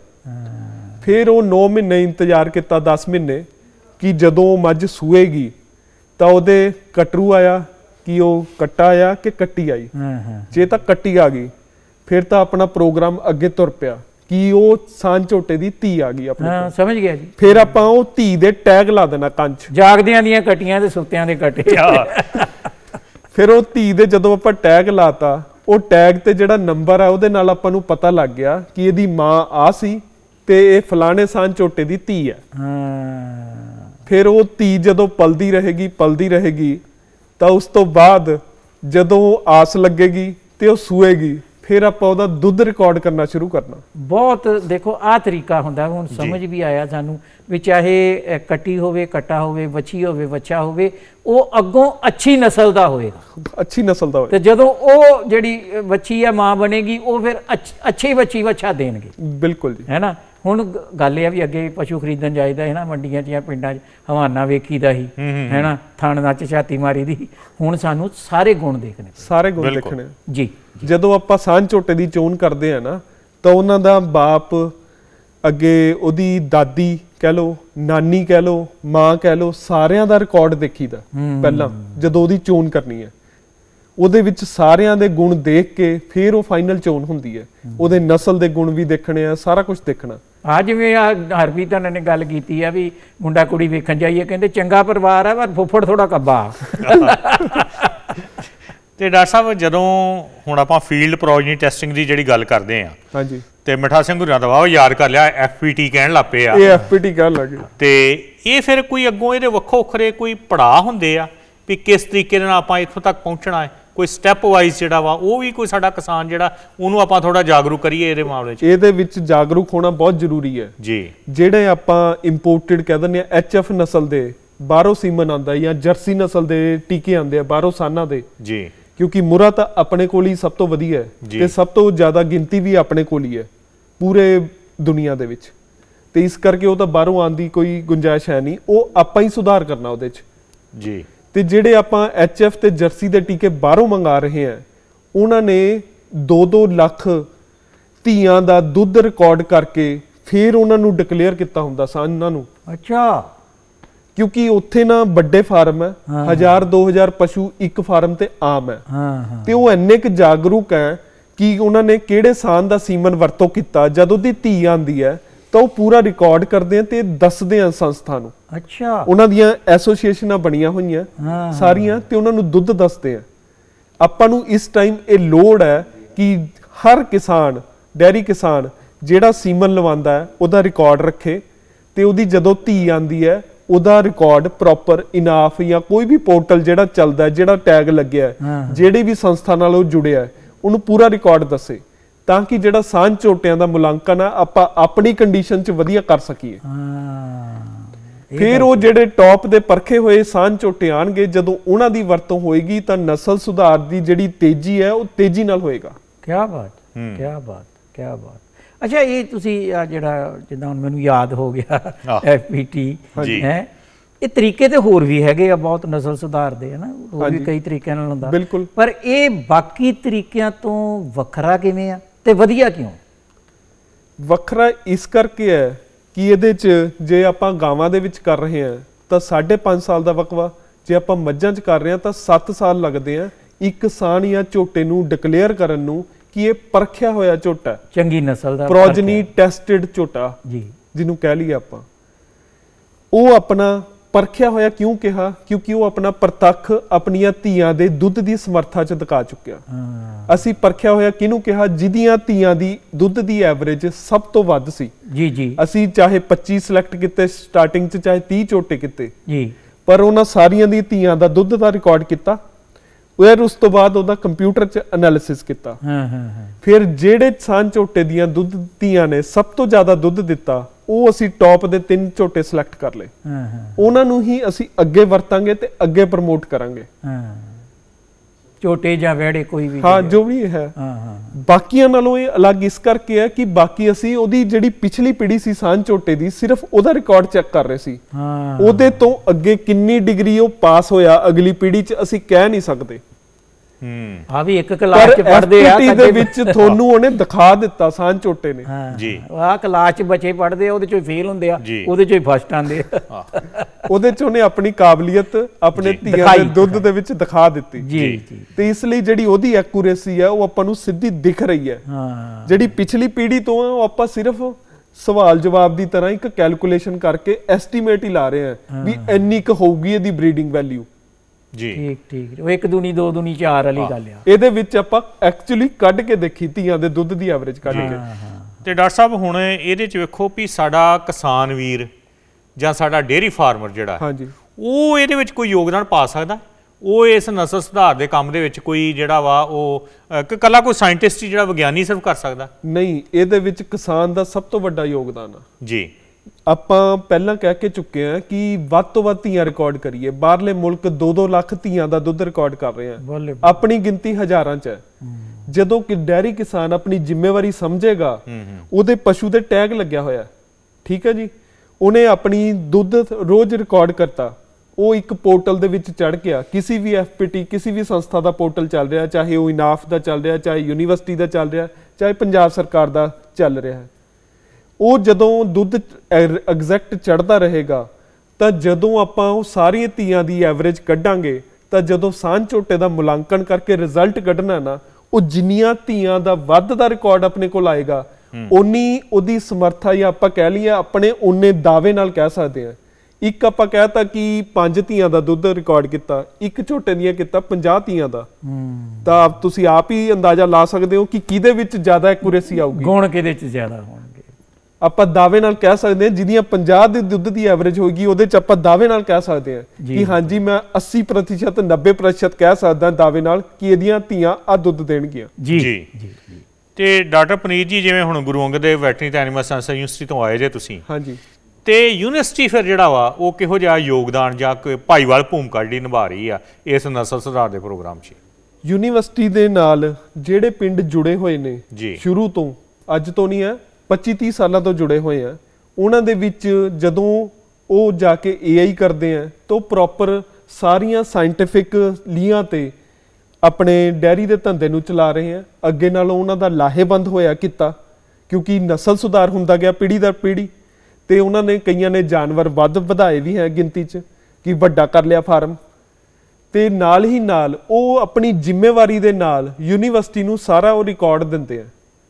ਫਿਰ ਉਹ ਨੌ ਮਹੀਨੇ ਇੰਤਜ਼ਾਰ ਕੀਤਾ, ਦਸ ਮਹੀਨੇ, ਕਿ ਜਦੋਂ ਮੱਝ ਸੂਏਗੀ ਤਾਂ ਉਹਦੇ ਕਟਰੂ ਆਇਆ ਕਿ ਉਹ ਕੱਟਾ ਆਇਆ ਕਿ ਕੱਟੀ ਆਈ। ਜੇ ਤਾਂ ਕੱਟੀ ਆ ਗਈ ਫਿਰ ਤਾਂ ਆਪਣਾ ਪ੍ਰੋਗਰਾਮ ਅੱਗੇ ਤੁਰ ਪਿਆ ਕਿ ਉਹ ਸਾਨ ਝੋਟੇ ਦੀ ਧੀ ਆ ਗਈ ਆਪਣੇ। ਹਾਂ, ਸਮਝ ਗਿਆ ਜੀ। ਫਿਰ ਆਪਾਂ ਉਹ ਧੀ ਦੇ ਟੈਗ ਲਾ ਦੇਣਾ ਕੰਨ 'ਚ, ਜਾਗਦਿਆਂ ਦੀਆਂ ਕਟੀਆਂ ਤੇ ਸੁੱਤਿਆਂ ਦੇ ਕਟੇ। ਫਿਰ ਉਹ ਧੀ ਦੇ ਜਦੋਂ ਆਪਾਂ ਟੈਗ ਲਾਤਾ, ਉਹ ਟੈਗ ਤੇ ਜਿਹੜਾ ਨੰਬਰ ਆ ਉਹਦੇ ਨਾਲ ਆਪਾਂ ਨੂੰ ਪਤਾ ਲੱਗ ਗਿਆ ਕਿ ਇਹਦੀ ਮਾਂ ਆ ਸੀ ਤੇ ਇਹ ਫਲਾਣੇ ਸਾਨ ਝੋਟੇ ਦੀ ਧੀ ਹੈ। ਹਾਂ। ਫਿਰ ਉਹ ਧੀ ਜਦੋਂ ਪਲਦੀ ਰਹੇਗੀ ਪਲਦੀ ਰਹੇਗੀ ਤਾਂ ਉਸ ਤੋਂ ਬਾਅਦ ਜਦੋਂ ਆਸ ਲੱਗੇਗੀ ਤੇ ਉਹ ਸੂਏਗੀ, ਫਿਰ ਆਪਾਂ ਉਹਦਾ ਦੁੱਧ ਰਿਕਾਰਡ ਕਰਨਾ ਸ਼ੁਰੂ ਕਰਨਾ। ਬਹੁਤ ਦੇਖੋ ਆਹ ਤਰੀਕਾ ਹੁੰਦਾ, ਹੁਣ ਸਮਝ ਵੀ ਆਇਆ ਸਾਨੂੰ ਵੀ ਚਾਹੇ ਕੱਟੀ ਹੋਵੇ, ਕੱਟਾ ਹੋਵੇ, ਵੱਛੀ ਹੋਵੇ, ਵੱਛਾ ਹੋਵੇ, ਉਹ ਅੱਗੋਂ ਅੱਛੀ ਨਸਲ ਦਾ ਹੋਏਗਾ, ਅੱਛੀ ਨਸਲ ਦਾ ਹੋਏ। ਤੇ ਜਦੋਂ ਉਹ ਜਿਹੜੀ ਵੱਛੀ ਆ ਮਾਂ ਬਣੇਗੀ, ਉਹ ਫਿਰ ਅੱਛੀ ਵੱਛੀ ਵੱਛਾ ਦੇਣਗੇ। ਬਿਲਕੁਲ ਜੀ, ਹੈ ਨਾ। ਹੁਣ ਗੱਲ ਇਹ ਆ ਵੀ ਅੱਗੇ ਪਸ਼ੂ ਖਰੀਦਣ ਜਾਈਦਾ ਹੈ ਨਾ, ਮੰਡੀਆਂ 'ਚ ਜਾਂ ਪਿੰਡਾਂ 'ਚ ਹਵਾਨਾ ਵੇਖੀਦਾ ਹੀ, ਹੈ ਨਾ, ਥਣ ਨੱਚ ਛਾਤੀ ਮਾਰੀ ਦੀ। ਹੁਣ ਸਾਨੂੰ ਸਾਰੇ ਗੁਣ ਦੇਖਣੇ, ਸਾਰੇ ਗੁਣ ਦੇਖਣੇ ਜੀ। ਜਦੋਂ ਆਪਾਂ ਸਾਨ ਝੋਟੇ ਦੀ ਚੋਣ ਕਰਦੇ ਆ ਨਾ, ਤਾਂ ਉਹਨਾਂ ਦਾ ਬਾਪ, ਅੱਗੇ ਉਹਦੀ ਦਾਦੀ ਕਹਿ ਲਓ, ਨਾਨੀ ਕਹਿ ਲਓ, ਮਾਂ ਕਹਿ ਲਓ, ਸਾਰਿਆਂ ਦਾ ਰਿਕਾਰਡ ਦੇਖੀਦਾ ਪਹਿਲਾਂ ਜਦੋਂ ਉਹਦੀ ਚੋਣ ਕਰਨੀ ਹੈ। ਉਹਦੇ ਵਿੱਚ ਸਾਰਿਆਂ ਦੇ ਗੁਣ ਦੇਖ ਕੇ ਫਿਰ ਉਹ ਫਾਈਨਲ ਚੋਣ ਹੁੰਦੀ ਹੈ। ਉਹਦੇ ਨਸਲ ਦੇ ਗੁਣ ਵੀ ਦੇਖਣੇ ਆ, ਸਾਰਾ ਕੁਝ ਦੇਖਣਾ। ਆ ਜਿਵੇਂ ਆ ਹਰਪ੍ਰੀਤ ਉਹਨਾਂ ਨੇ ਗੱਲ ਕੀਤੀ ਆ ਵੀ ਮੁੰਡਾ ਕੁੜੀ ਵੇਖਣ ਜਾਈਏ, ਕਹਿੰਦੇ ਚੰਗਾ ਪਰਿਵਾਰ ਆ ਪਰ ਫੁੱਫੜ ਥੋੜਾ ਕੱਬਾ। ਤੇ ਡਾਕਟਰ ਸਾਹਿਬ, ਜਦੋਂ ਹੁਣ ਆਪਾਂ ਫੀਲਡ ਪ੍ਰੋਜਨੀ ਟੈਸਟਿੰਗ ਦੀ ਜਿਹੜੀ ਗੱਲ ਕਰਦੇ ਆ, ਹਾਂਜੀ, ਤੇ ਮਿੱਠਾ ਸਿੰਘ ਹੁਰਾਂ ਦਾ ਵਾਹ ਯਾਦ ਕਰ ਲਿਆ, ਐਫ ਪੀ ਟੀ ਕਹਿਣ ਲੱਗ ਪਏ ਆ। ਇਹ ਐਫ ਪੀ ਟੀ ਕਹਿਣ ਲੱਗੇ। ਤੇ ਇਹ ਫਿਰ ਕੋਈ ਅੱਗੋਂ ਇਹਦੇ ਵੱਖੋ ਵੱਖਰੇ ਕੋਈ ਪੜਾਅ ਹੁੰਦੇ ਆ ਵੀ ਕਿਸ ਤਰੀਕੇ ਨਾਲ ਆਪਾਂ ਇੱਥੋਂ ਤੱਕ ਪਹੁੰਚਣਾ ਹੈ? ਕੋਈ ਸਟੈਪ ਵਾਈਜ਼ ਜਿਹੜਾ ਵਾ ਉਹ ਵੀ ਕੋਈ ਸਾਡਾ ਕਿਸਾਨ ਜਿਹੜਾ ਉਹਨੂੰ ਆਪਾਂ ਥੋੜਾ ਜਾਗਰੂਕ ਕਰੀਏ ਇਹਦੇ ਮਾਮਲੇ 'ਚ? ਇਹਦੇ ਵਿੱਚ ਜਾਗਰੂਕ ਹੋਣਾ ਬਹੁਤ ਜ਼ਰੂਰੀ ਹੈ ਜੀ। ਜਿਹੜੇ ਆਪਾਂ ਇੰਪੋਰਟਡ ਕਹਿ ਦਿੰਦੇ ਆ, ਐਚ ਐਫ ਨਸਲ ਦੇ ਬਾਹਰੋਂ ਸੀਮਨ ਆਉਂਦਾ ਜਾਂ ਜਰਸੀ ਨਸਲ ਦੇ ਟੀਕੇ ਆਉਂਦੇ ਆ ਬਾਹਰੋਂ ਸਾਨਾਂ ਦੇ, ਜੀ, ਕਿਉਂਕਿ ਮੁਰਾ ਤਾਂ ਆਪਣੇ ਕੋਲ ਹੀ ਸਭ ਤੋਂ ਵਧੀਆ ਹੈ ਤੇ ਸਭ ਤੋਂ ਜ਼ਿਆਦਾ ਗਿਣਤੀ ਵੀ ਆਪਣੇ ਕੋਲ ਹੀ ਹੈ ਪੂਰੇ ਦੁਨੀਆ ਦੇ ਵਿੱਚ, ਤੇ ਇਸ ਕਰਕੇ ਉਹ ਤਾਂ ਬਾਹਰੋਂ ਆਉਣ ਦੀ ਕੋਈ ਗੁੰਜਾਇਸ਼ ਹੈ ਨਹੀਂ। ਉਹ ਆਪਾਂ ਹੀ ਸੁਧਾਰ ਕਰਨਾ ਉਹਦੇ 'ਚ, ਜੀ। ਤੇ ਜਿਹੜੇ ਆਪਾਂ ਐਚ ਐਫ ਤੇ ਜਰਸੀ ਦੇ ਟੀਕੇ ਬਾਹਰੋਂ ਮੰਗਾ ਰਹੇ ਆ, ਉਹਨਾਂ ਨੇ ਦੋ ਦੋ ਲੱਖ ਧੀਆਂ ਦਾ ਦੁੱਧ ਰਿਕਾਰਡ ਕਰਕੇ ਫਿਰ ਉਹਨਾਂ ਨੂੰ ਡਿਕਲੇਅਰ ਕੀਤਾ ਹੁੰਦਾ ਸਾਨਾਂ ਨੂੰ। ਅੱਛਾ, ਕਿਉਂਕਿ ਉੱਥੇ ਨਾ ਵੱਡੇ ਫਾਰਮ ਹੈ, ਹਜ਼ਾਰ ਦੋ ਹਜ਼ਾਰ ਪਸ਼ੂ ਇੱਕ ਫਾਰਮ ਤੇ ਆਮ ਹੈ, ਤੇ ਉਹ ਇੰਨੇ ਕੁ ਜਾਗਰੂਕ ਹੈ ਕਿ ਉਹਨਾਂ ਨੇ ਕਿਹੜੇ ਸਾਨ ਦਾ ਸੀਮਨ ਵਰਤੋਂ ਕੀਤਾ। ਜਦੋਂ ਦੀ ਧੀ ਆਂਦੀ ਹੈ ਤਾਂ ਉਹ ਪੂਰਾ ਰਿਕਾਰਡ ਕਰਦੇ ਆ ਤੇ ਦੱਸਦੇ ਆ ਸੰਸਥਾ ਨੂੰ। ਅੱਛਾ, ਉਹਨਾਂ ਦੀਆਂ ਐਸੋਸੀਏਸ਼ਨਾਂ ਬਣੀਆਂ ਹੋਈਆਂ ਸਾਰੀਆਂ, ਤੇ ਉਹਨਾਂ ਨੂੰ ਦੁੱਧ ਦੱਸਦੇ ਆ। ਆਪਾਂ ਨੂੰ ਇਸ ਟਾਈਮ ਇਹ ਲੋੜ ਹੈ ਕਿ ਹਰ ਕਿਸਾਨ, ਡੈਰੀ ਕਿਸਾਨ ਜਿਹੜਾ ਸੀਮਨ ਲਵਾਉਂਦਾ ਹੈ ਉਹਦਾ ਰਿਕਾਰਡ ਰੱਖੇ, ਤੇ ਉਹਦੀ ਜਦੋਂ ਧੀ ਆਂਦੀ ਹੈ ਉਹਦਾ ਰਿਕਾਰਡ ਪ੍ਰੋਪਰ ਇਨਾਫ ਜਾਂ ਕੋਈ ਵੀ ਪੋਰਟਲ ਜਿਹੜਾ ਚੱਲਦਾ, ਜਿਹੜਾ ਟੈਗ ਲੱਗਿਆ, ਜਿਹੜੀ ਵੀ ਸੰਸਥਾ ਨਾਲ ਉਹ ਜੁੜਿਆ, ਉਹਨੂੰ ਪੂਰਾ ਰਿਕਾਰਡ ਦੱਸੇ, ਤਾਂ ਕਿ ਜਿਹੜਾ ਸਾਂਝ ਝੋਟਿਆਂ ਦਾ ਮੁਲਾਂਕਣ ਆ ਆਪਾਂ ਆਪਣੀ ਕੰਡੀਸ਼ਨ 'ਚ ਵਧੀਆ ਕਰ ਸਕੀਏ। ਫਿਰ ਉਹ ਜਿਹੜੇ ਟੌਪ ਦੇ ਪਰਖੇ ਹੋਏ ਸਾਂਝ ਝੋਟੇ ਆਣਗੇ, ਜਦੋਂ ਉਹਨਾਂ ਦੀ ਵਰਤੋਂ ਹੋਏਗੀ ਤਾਂ ਨਸਲ ਸੁਧਾਰ ਦੀ ਜਿਹੜੀ ਤੇਜ਼ੀ ਹੈ ਉਹ ਤੇਜ਼ੀ ਨਾਲ ਹੋਏਗਾ। ਕੀ ਬਾਤ, ਕੀ ਬਾਤ, ਕੀ ਬਾਤ। ਅੱਛਾ, ਇਹ ਤੁਸੀਂ ਜਿਹੜਾ ਜਿੱਦਾਂ ਹੁਣ ਮੈਨੂੰ ਯਾਦ ਹੋ ਗਿਆ ਐਫ ਪੀ ਟੀ ਹੈ, ਇਹ ਤਰੀਕੇ ਤੇ ਹੋਰ ਵੀ ਹੈਗੇ ਆ ਬਹੁਤ ਨਸਲ ਸੁਧਾਰ ਦੇ, ਹੈ ਨਾ, ਹੋਰ ਵੀ ਕਈ ਤਰੀਕਿਆਂ ਨਾਲ ਹੁੰਦਾ, ਬਿਲਕੁਲ, ਪਰ ਇਹ ਬਾਕੀ ਤਰੀਕਿਆਂ ਤੋਂ ਵੱਖਰਾ ਕਿਵੇਂ ਆ ਤੇ ਵਧੀਆ ਕਿਉਂ? ਵੱਖਰਾ ਇਸ ਕਰਕੇ ਹੈ ਕਿ ਇਹਦੇ 'ਚ ਜੇ ਆਪਾਂ ਗਾਵਾਂ ਦੇ ਵਿੱਚ ਕਰ ਰਹੇ ਹਾਂ ਤਾਂ ਸਾਢੇ ਪੰਜ ਸਾਲ ਦਾ ਵਕਵਾ, ਜੇ ਆਪਾਂ ਮੱਝਾਂ 'ਚ ਕਰ ਰਹੇ ਹਾਂ ਤਾਂ ਸੱਤ ਸਾਲ ਲੱਗਦੇ ਆ ਇੱਕ ਸਾਣ ਜਾਂ ਝੋਟੇ ਨੂੰ ਡਿਕਲੇਅਰ ਕਰਨ ਨੂੰ ਕਿ ਇਹ ਪਰਖਿਆ ਹੋਇਆ ਝੋਟਾ, ਚੰਗੀ ਨਸਲ ਦਾ, ਪ੍ਰੋਜਨੀ ਟੈਸਟਡ ਝੋਟਾ ਜੀ ਜਿਹਨੂੰ ਕਹਿ ਲਈਏ ਆਪਾਂ। ਉਹ ਆਪਣਾ ਪਰਖਿਆ ਹੋਇਆ ਕਿਉਂ ਕਿਹਾ? ਕਿਉਂਕਿ ਉਹ ਆਪਣਾ ਪ੍ਰਤੱਖ ਆਪਣੀਆਂ ਧੀਆਂ ਦੇ ਦੁੱਧ ਦੀ ਸਮਰੱਥਾ 'ਚ ਦਿਖਾ ਚੁੱਕਿਆ। ਅਸੀਂ ਪਰਖਿਆ ਹੋਇਆ ਕਿਹਨੂੰ ਕਿਹਾ? ਜਿਹਦੀਆਂ ਧੀਆਂ ਦੀ ਦੁੱਧ ਦੀ ਐਵਰੇਜ ਸਭ ਤੋਂ ਵੱਧ ਸੀ। ਜੀ ਜੀ, ਅਸੀਂ ਚਾਹੇ ਪੱਚੀ ਸਿਲੈਕਟ ਕੀਤੇ ਸਟਾਰਟਿੰਗ 'ਚ, ਚਾਹੇ ਤੀਹ ਝੋਟੇ ਕੀਤੇ ਜੀ, ਪਰ ਉਹਨਾਂ ਸਾਰੀਆਂ ਦੀ ਧੀਆਂ ਦਾ ਦੁੱਧ ਦਾ ਰਿਕਾਰਡ ਕੀਤਾ, ਫਿਰ ਉਸ ਤੋਂ ਬਾਅਦ ਉਹਦਾ ਕੰਪਿਊਟਰ 'ਚ ਐਨਾਲਿਸਿਸ ਕੀਤਾ। ਫਿਰ ਜਿਹੜੇ ਸਾਂਝ ਝੋਟੇ ਦੀਆਂ ਦੁੱਧ ਧੀਆਂ ਨੇ ਸਭ ਤੋਂ ਜ਼ਿਆਦਾ ਦੁੱਧ ਦਿੱਤਾ, ਉਹ ਅਸੀਂ ਟੌਪ ਦੇ ਤਿੰਨ ਝੋਟੇ ਸਿਲੈਕਟ ਕਰ ਲਏ। ਉਹਨਾਂ ਨੂੰ ਹੀ ਅਸੀਂ ਅੱਗੇ ਵਰਤਾਂਗੇ ਤੇ ਅੱਗੇ ਪ੍ਰਮੋਟ ਕਰਾਂਗੇ। ਝੋਟੇ ਜਾਂ ਵਹਿੜੇ ਕੋਈ ਵੀ, ਹਾਂ, ਜੋ ਵੀ ਹੈ। ਬਾਕੀਆਂ ਨਾਲੋਂ ਇਹ ਅਲੱਗ ਇਸ ਕਰਕੇ ਹੈ ਕਿ ਬਾਕੀ ਅਸੀਂ ਉਹਦੀ ਜਿਹੜੀ ਪਿਛਲੀ ਪੀੜ੍ਹੀ ਸੀ ਸਾਂਝ ਝੋਟੇ ਦੀ, ਸਿਰਫ ਉਹਦਾ ਰਿਕਾਰਡ ਚੈੱਕ ਕਰ ਰਹੇ ਸੀ। ਉਹਦੇ ਤੋਂ ਅੱਗੇ ਕਿੰਨੀ ਡਿਗਰੀ ਉਹ ਪਾਸ ਹੋਇਆ ਅਗਲੀ ਪੀੜ੍ਹੀ 'ਚ ਅਸੀਂ ਕਹਿ ਨਹੀਂ ਸਕਦੇ। ਹੂੰ, ਆ ਵੀ ਇੱਕ ਕਲਾਸ 'ਚ ਪੜ੍ਹਦੇ ਆ, ਦੇ ਵਿੱਚ ਤੁਹਾਨੂੰ ਉਹਨੇ ਦਿਖਾ ਦਿੱਤਾ ਸਾਂਝ ਝੋਟੇ ਨੇ ਜੀ, ਆਹ ਕਲਾਸ 'ਚ ਬੱਚੇ ਪੜ੍ਹਦੇ ਆ, ਉਹਦੇ 'ਚੋਂ ਫੇਲ ਹੁੰਦੇ ਆ, ਉਹਦੇ 'ਚੋਂ ਹੀ ਫਸਟ ਆਉਂਦੇ ਆ। ਉਹਦੇ 'ਚ ਉਹਨੇ ਆਪਣੀ ਕਾਬਲੀਅਤ ਆਪਣੇ ਧੀਆਂ ਦੇ ਦੁੱਧ ਦੇ ਵਿੱਚ ਦਿਖਾ ਦਿੱਤੀ ਜੀ, ਤੇ ਇਸ ਲਈ ਜਿਹੜੀ ਉਹਦੀ ਐਕੂਰੇਸੀ ਹੈ ਉਹ ਆਪਾਂ ਨੂੰ ਸਿੱਧੀ ਦਿਖ ਰਹੀ ਹੈ। ਜਿਹੜੀ ਪਿਛਲੀ ਪੀੜ੍ਹੀ ਤੋਂ ਹੈ ਉਹ ਆਪਾਂ ਸਿਰਫ ਸਵਾਲ ਜਵਾਬ ਦੀ ਤਰ੍ਹਾਂ ਇੱਕ ਕੈਲਕੂਲੇਸ਼ਨ ਕਰਕੇ ਐਸਟੀਮੇਟ ਹੀ ਲਾ ਰਹੇ ਹਾਂ ਵੀ ਇੰਨੀ ਕੁ ਹੋਊਗੀ ਇਹਦੀ ਬਰੀਡਿੰਗ ਵੈਲਿਊ ਜੀ। ਠੀਕ ਠੀਕ, ਉਹ ਇੱਕ ਦੂਣੀ ਦੋ ਦੂਣੀ ਚਾਰ ਵਾਲੀ ਗੱਲ ਆ। ਇਹਦੇ ਵਿੱਚ ਆਪਾਂ ਐਕਚੁਅਲੀ ਕੱਢ ਕੇ ਦੇਖੀ ਧੀਆਂ ਦੇ ਦੁੱਧ ਦੀ ਐਵਰੇਜ ਕੱਢ ਕੇ। ਤੇ ਡਾਕਟਰ ਸਾਹਿਬ, ਹੁਣ ਇਹਦੇ 'ਚ ਵੇਖੋ ਵੀ ਸਾਡਾ ਕਿਸਾਨ ਵੀਰ ਜਾਂ ਸਾਡਾ ਡੇਅਰੀ ਫਾਰਮਰ ਜਿਹੜਾ, ਹਾਂਜੀ, ਉਹ ਇਹਦੇ ਵਿੱਚ ਕੋਈ ਯੋਗਦਾਨ ਪਾ ਸਕਦਾ? ਉਹ ਇਸ ਨਸਲ ਸੁਧਾਰ ਦੇ ਕੰਮ ਦੇ ਵਿੱਚ ਕੋਈ ਜਿਹੜਾ ਵਾ ਉਹ ਇਕੱਲਾ ਕੋਈ ਸਾਇੰਟਿਸਟ ਹੀ ਜਿਹੜਾ ਵਿਗਿਆਨੀ ਸਿਰਫ ਕਰ ਸਕਦਾ? ਨਹੀਂ, ਇਹਦੇ ਵਿੱਚ ਕਿਸਾਨ ਦਾ ਸਭ ਤੋਂ ਵੱਡਾ ਯੋਗਦਾਨ ਆ ਜੀ। ਆਪਾਂ ਪਹਿਲਾਂ ਕਹਿ ਕੇ ਚੁੱਕੇ ਆ ਕਿ ਵੱਧ ਤੋਂ ਵੱਧ ਧੀਆਂ ਰਿਕਾਰਡ ਕਰੀਏ। ਬਾਹਰਲੇ ਮੁਲਕ ਦੋ ਦੋ ਲੱਖ ਧੀਆਂ ਦਾ ਦੁੱਧ ਰਿਕਾਰਡ ਕਰ ਰਹੇ ਆ, ਆਪਣੀ ਗਿਣਤੀ ਹਜ਼ਾਰਾਂ 'ਚ ਹੈ। ਜਦੋਂ ਕਿ ਡੈਰੀ ਕਿਸਾਨ ਆਪਣੀ ਜ਼ਿੰਮੇਵਾਰੀ ਸਮਝੇਗਾ, ਉਹਦੇ ਪਸ਼ੂ ਦੇ ਟੈਗ ਲੱਗਿਆ ਹੋਇਆ, ਠੀਕ ਹੈ ਜੀ, ਉਹਨੇ ਆਪਣੀ ਦੁੱਧ ਰੋਜ਼ ਰਿਕਾਰਡ ਕਰਤਾ, ਉਹ ਇੱਕ ਪੋਰਟਲ ਦੇ ਵਿੱਚ ਚੜ ਗਿਆ, ਕਿਸੇ ਵੀ ਐਫ ਪੀ ਟੀ ਕਿਸੇ ਵੀ ਸੰਸਥਾ ਦਾ ਪੋਰਟਲ ਚੱਲ ਰਿਹਾ, ਚਾਹੇ ਉਹ ਇਨਾਫ ਦਾ ਚੱਲ ਰਿਹਾ, ਚਾਹੇ ਯੂਨੀਵਰਸਿਟੀ ਦਾ ਚੱਲ ਰਿਹਾ, ਚਾਹੇ ਪੰਜਾਬ ਸਰਕਾਰ ਦਾ ਚੱਲ ਰਿਹਾ। ਉਹ ਜਦੋਂ ਦੁੱਧ ਐਗਜ਼ੈਕਟ ਚੜ੍ਹਦਾ ਰਹੇਗਾ ਤਾਂ ਜਦੋਂ ਆਪਾਂ ਉਹ ਸਾਰੀਆਂ ਧੀਆਂ ਦੀ ਐਵਰੇਜ ਕੱਢਾਂਗੇ ਤਾਂ ਜਦੋਂ ਸਾਂਝ ਝੋਟੇ ਦਾ ਮੁਲਾਂਕਣ ਕਰਕੇ ਰਿਜ਼ਲਟ ਕੱਢਣਾ ਨਾ, ਉਹ ਜਿੰਨੀਆਂ ਧੀਆਂ ਦਾ ਵੱਧ ਦਾ ਰਿਕਾਰਡ ਆਪਣੇ ਕੋਲ ਆਏਗਾ, ਉਨੀ ਉਹਦੀ ਸਮਰੱਥਾ ਜਾਂ ਆਪਾਂ ਕਹਿ ਲਈਏ ਆਪਣੇ ਉਨੇ ਦਾਅਵੇ ਨਾਲ ਕਹਿ ਸਕਦੇ ਹਾਂ। ਇੱਕ ਆਪਾਂ ਕਹਿਤਾ ਕਿ ਪੰਜ ਧੀਆਂ ਦਾ ਦੁੱਧ ਰਿਕਾਰਡ ਕੀਤਾ, ਇੱਕ ਝੋਟੇ ਦੀਆਂ ਕੀਤਾ ਪੰਜਾਹ ਧੀਆਂ ਦਾ, ਤਾਂ ਤੁਸੀਂ ਆਪ ਹੀ ਅੰਦਾਜ਼ਾ ਲਾ ਸਕਦੇ ਹੋ ਕਿ ਕਿਹਦੇ ਵਿੱਚ ਜ਼ਿਆਦਾ ਐਕੂਰੇਸੀ ਆਊਗੀ, ਗੁਣ ਕਿਹਦੇ 'ਚ ਜ਼ਿਆਦਾ ਹੋਣਗੇ। ਆਪਾਂ ਦਾਅਵੇ ਨਾਲ ਕਹਿ ਸਕਦੇ ਹਾਂ ਜਿਹਦੀਆਂ ਪੰਜਾਹ ਦੀ ਦੁੱਧ ਦੀ ਐਵਰੇਜ ਹੋਏਗੀ, ਉਹਦੇ 'ਚ ਆਪਾਂ ਦਾਅਵੇ ਨਾਲ ਕਹਿ ਸਕਦੇ ਹਾਂ ਕਿ ਹਾਂਜੀ ਮੈਂ ਅੱਸੀ ਪ੍ਰਤੀਸ਼ਤ ਨੱਬੇ ਪ੍ਰਤੀਸ਼ਤ ਕਹਿ ਸਕਦਾ ਦਾਅਵੇ ਨਾਲ ਕਿ ਇਹਦੀਆਂ ਧੀਆਂ ਆ ਦੁੱਧ ਦੇਣਗੀਆਂ। ਜੀ ਜੀ। ਤੇ ਡਾਕਟਰ ਪਨੀਤ ਜੀ, ਜਿਵੇਂ ਹੁਣ ਗੁਰੂ ਅੰਗਦ ਦੇਵ ਵੈਟਰਨਰੀ ਤੇ ਐਨੀਮਲ ਸਾਇੰਸ ਯੂਨੀਵਰਸਿਟੀ ਤੋਂ ਆਏ ਜੇ ਤੁਸੀਂ, ਹਾਂਜੀ, ਤੇ ਯੂਨੀਵਰਸਿਟੀ ਫਿਰ ਜਿਹੜਾ ਵਾ ਉਹ ਕਿਹੋ ਜਿਹਾ ਯੋਗਦਾਨ ਜਾਂ ਕੋਈ ਭਾਈਵਾਲ ਭੂਮਿਕਾ ਜਿਹੜੀ ਨਿਭਾ ਰਹੀ ਆ ਇਸ ਨਸਲ ਸੁਧਾਰ ਦੇ ਪ੍ਰੋਗਰਾਮ 'ਚ? ਯੂਨੀਵਰਸਿਟੀ ਦੇ ਨਾਲ ਜਿਹੜੇ ਪਿੰਡ ਜੁੜੇ ਹੋਏ ਨੇ ਸ਼ੁਰੂ ਤੋਂ, ਅੱਜ ਤੋਂ ਨਹੀਂ ਹੈ, ਪੱਚੀ ਤੀਹ ਸਾਲਾਂ ਤੋਂ ਜੁੜੇ ਹੋਏ ਆ, ਉਹਨਾਂ ਦੇ ਵਿੱਚ ਜਦੋਂ ਉਹ ਜਾ ਕੇ ਏ ਆਈ ਕਰਦੇ ਆ ਤਾਂ ਉਹ ਪ੍ਰੋਪਰ ਸਾਰੀਆਂ ਸਾਇੰਟੀਫਿਕ ਲੀਹਾਂ ਤੇ ਆਪਣੇ ਡੈਰੀ ਦੇ ਧੰਦੇ ਨੂੰ ਚਲਾ ਰਹੇ ਆ। ਅੱਗੇ ਨਾਲੋਂ ਉਹਨਾਂ ਦਾ ਲਾਹੇਵੰਦ ਹੋਇਆ ਕੀਤਾ, ਕਿਉਂਕਿ ਨਸਲ ਸੁਧਾਰ ਹੁੰਦਾ ਗਿਆ ਪੀੜ੍ਹੀ ਦਰ ਪੀੜ੍ਹੀ, ਤੇ ਉਹਨਾਂ ਨੇ ਕਈਆਂ ਨੇ ਜਾਨਵਰ ਵੱਧ ਵਧਾਏ ਵੀ ਹੈ ਗਿਣਤੀ 'ਚ, ਕਿ ਵੱਡਾ ਕਰ ਲਿਆ ਫਾਰਮ। ਤੇ ਨਾਲ ਹੀ ਨਾਲ ਉਹ ਆਪਣੀ ਜ਼ਿੰਮੇਵਾਰੀ ਦੇ ਨਾਲ ਯੂਨੀਵਰਸਿਟੀ ਨੂੰ ਸਾਰਾ ਉਹ ਰਿਕਾਰਡ ਦਿੰਦੇ ਆ।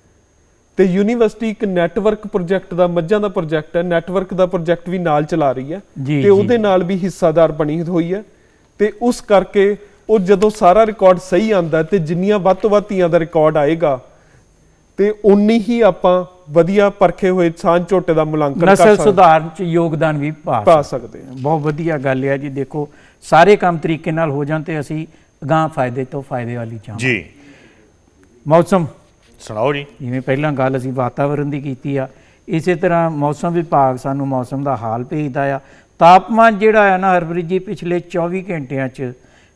ਤੇ ਯੂਨੀਵਰਸਿਟੀ ਇੱਕ ਨੈਟਵਰਕ ਪ੍ਰੋਜੈਕਟ ਦਾ, ਮੱਝਾਂ ਦਾ ਪ੍ਰੋਜੈਕਟ ਹੈ, ਨੈਟਵਰਕ ਦਾ ਪ੍ਰੋਜੈਕਟ ਵੀ ਨਾਲ ਚਲਾ ਰਹੀ ਹੈ ਤੇ ਉਹਦੇ ਨਾਲ ਵੀ ਹਿੱਸਾਦਾਰ ਬਣੀ ਹੋਈ ਹੈ। ਤੇ ਉਸ ਕਰਕੇ ਉਹ ਜਦੋਂ ਸਾਰਾ ਰਿਕਾਰਡ ਸਹੀ ਆਂਦਾ ਤੇ ਜਿੰਨੀਆਂ ਵੱਧ ਤੋਂ ਵੱਧ ਧੀਆਂ ਦਾ ਰਿਕਾਰਡ ਆਏਗਾ ਤੇ ਉਨੀ ਹੀ ਆਪਾਂ ਵਧੀਆ ਪਰਖੇ ਹੋਏ ਸਾਂਝ ਝੋਟੇ ਦਾ ਮੁਲਾਂਕਣ ਕਰ ਸਕਦੇ, ਨਸਲ ਸੁਧਾਰ ਚ ਯੋਗਦਾਨ ਵੀ ਪਾ ਸਕਦੇ ਹਾਂ। ਬਹੁਤ ਵਧੀਆ ਗੱਲ ਹੈ ਜੀ। ਦੇਖੋ ਸਾਰੇ ਕੰਮ ਤਰੀਕੇ ਨਾਲ ਹੋ ਜਾਣ ਤੇ ਅਸੀਂ ਅਗਾਂਹ ਫਾਇਦੇ ਤੋਂ ਫਾਇਦੇ ਵਾਲੀ ਚਾਹਾਂ ਜੀ। ਮੌਸਮ ਸੁਣਾਓ ਜੀ। ਜਿਵੇਂ ਪਹਿਲਾਂ ਗੱਲ ਅਸੀਂ ਵਾਤਾਵਰਣ ਦੀ ਕੀਤੀ ਆ, ਇਸੇ ਤਰ੍ਹਾਂ ਮੌਸਮ ਵਿਭਾਗ ਸਾਨੂੰ ਮੌਸਮ ਦਾ ਹਾਲ ਭੇਜਦਾ ਆ। ਤਾਪਮਾਨ ਜਿਹੜਾ ਆ ਨਾ ਹਰਪ੍ਰੀਤ ਜੀ, ਪਿਛਲੇ ਚੌਵੀ ਘੰਟਿਆਂ 'ਚ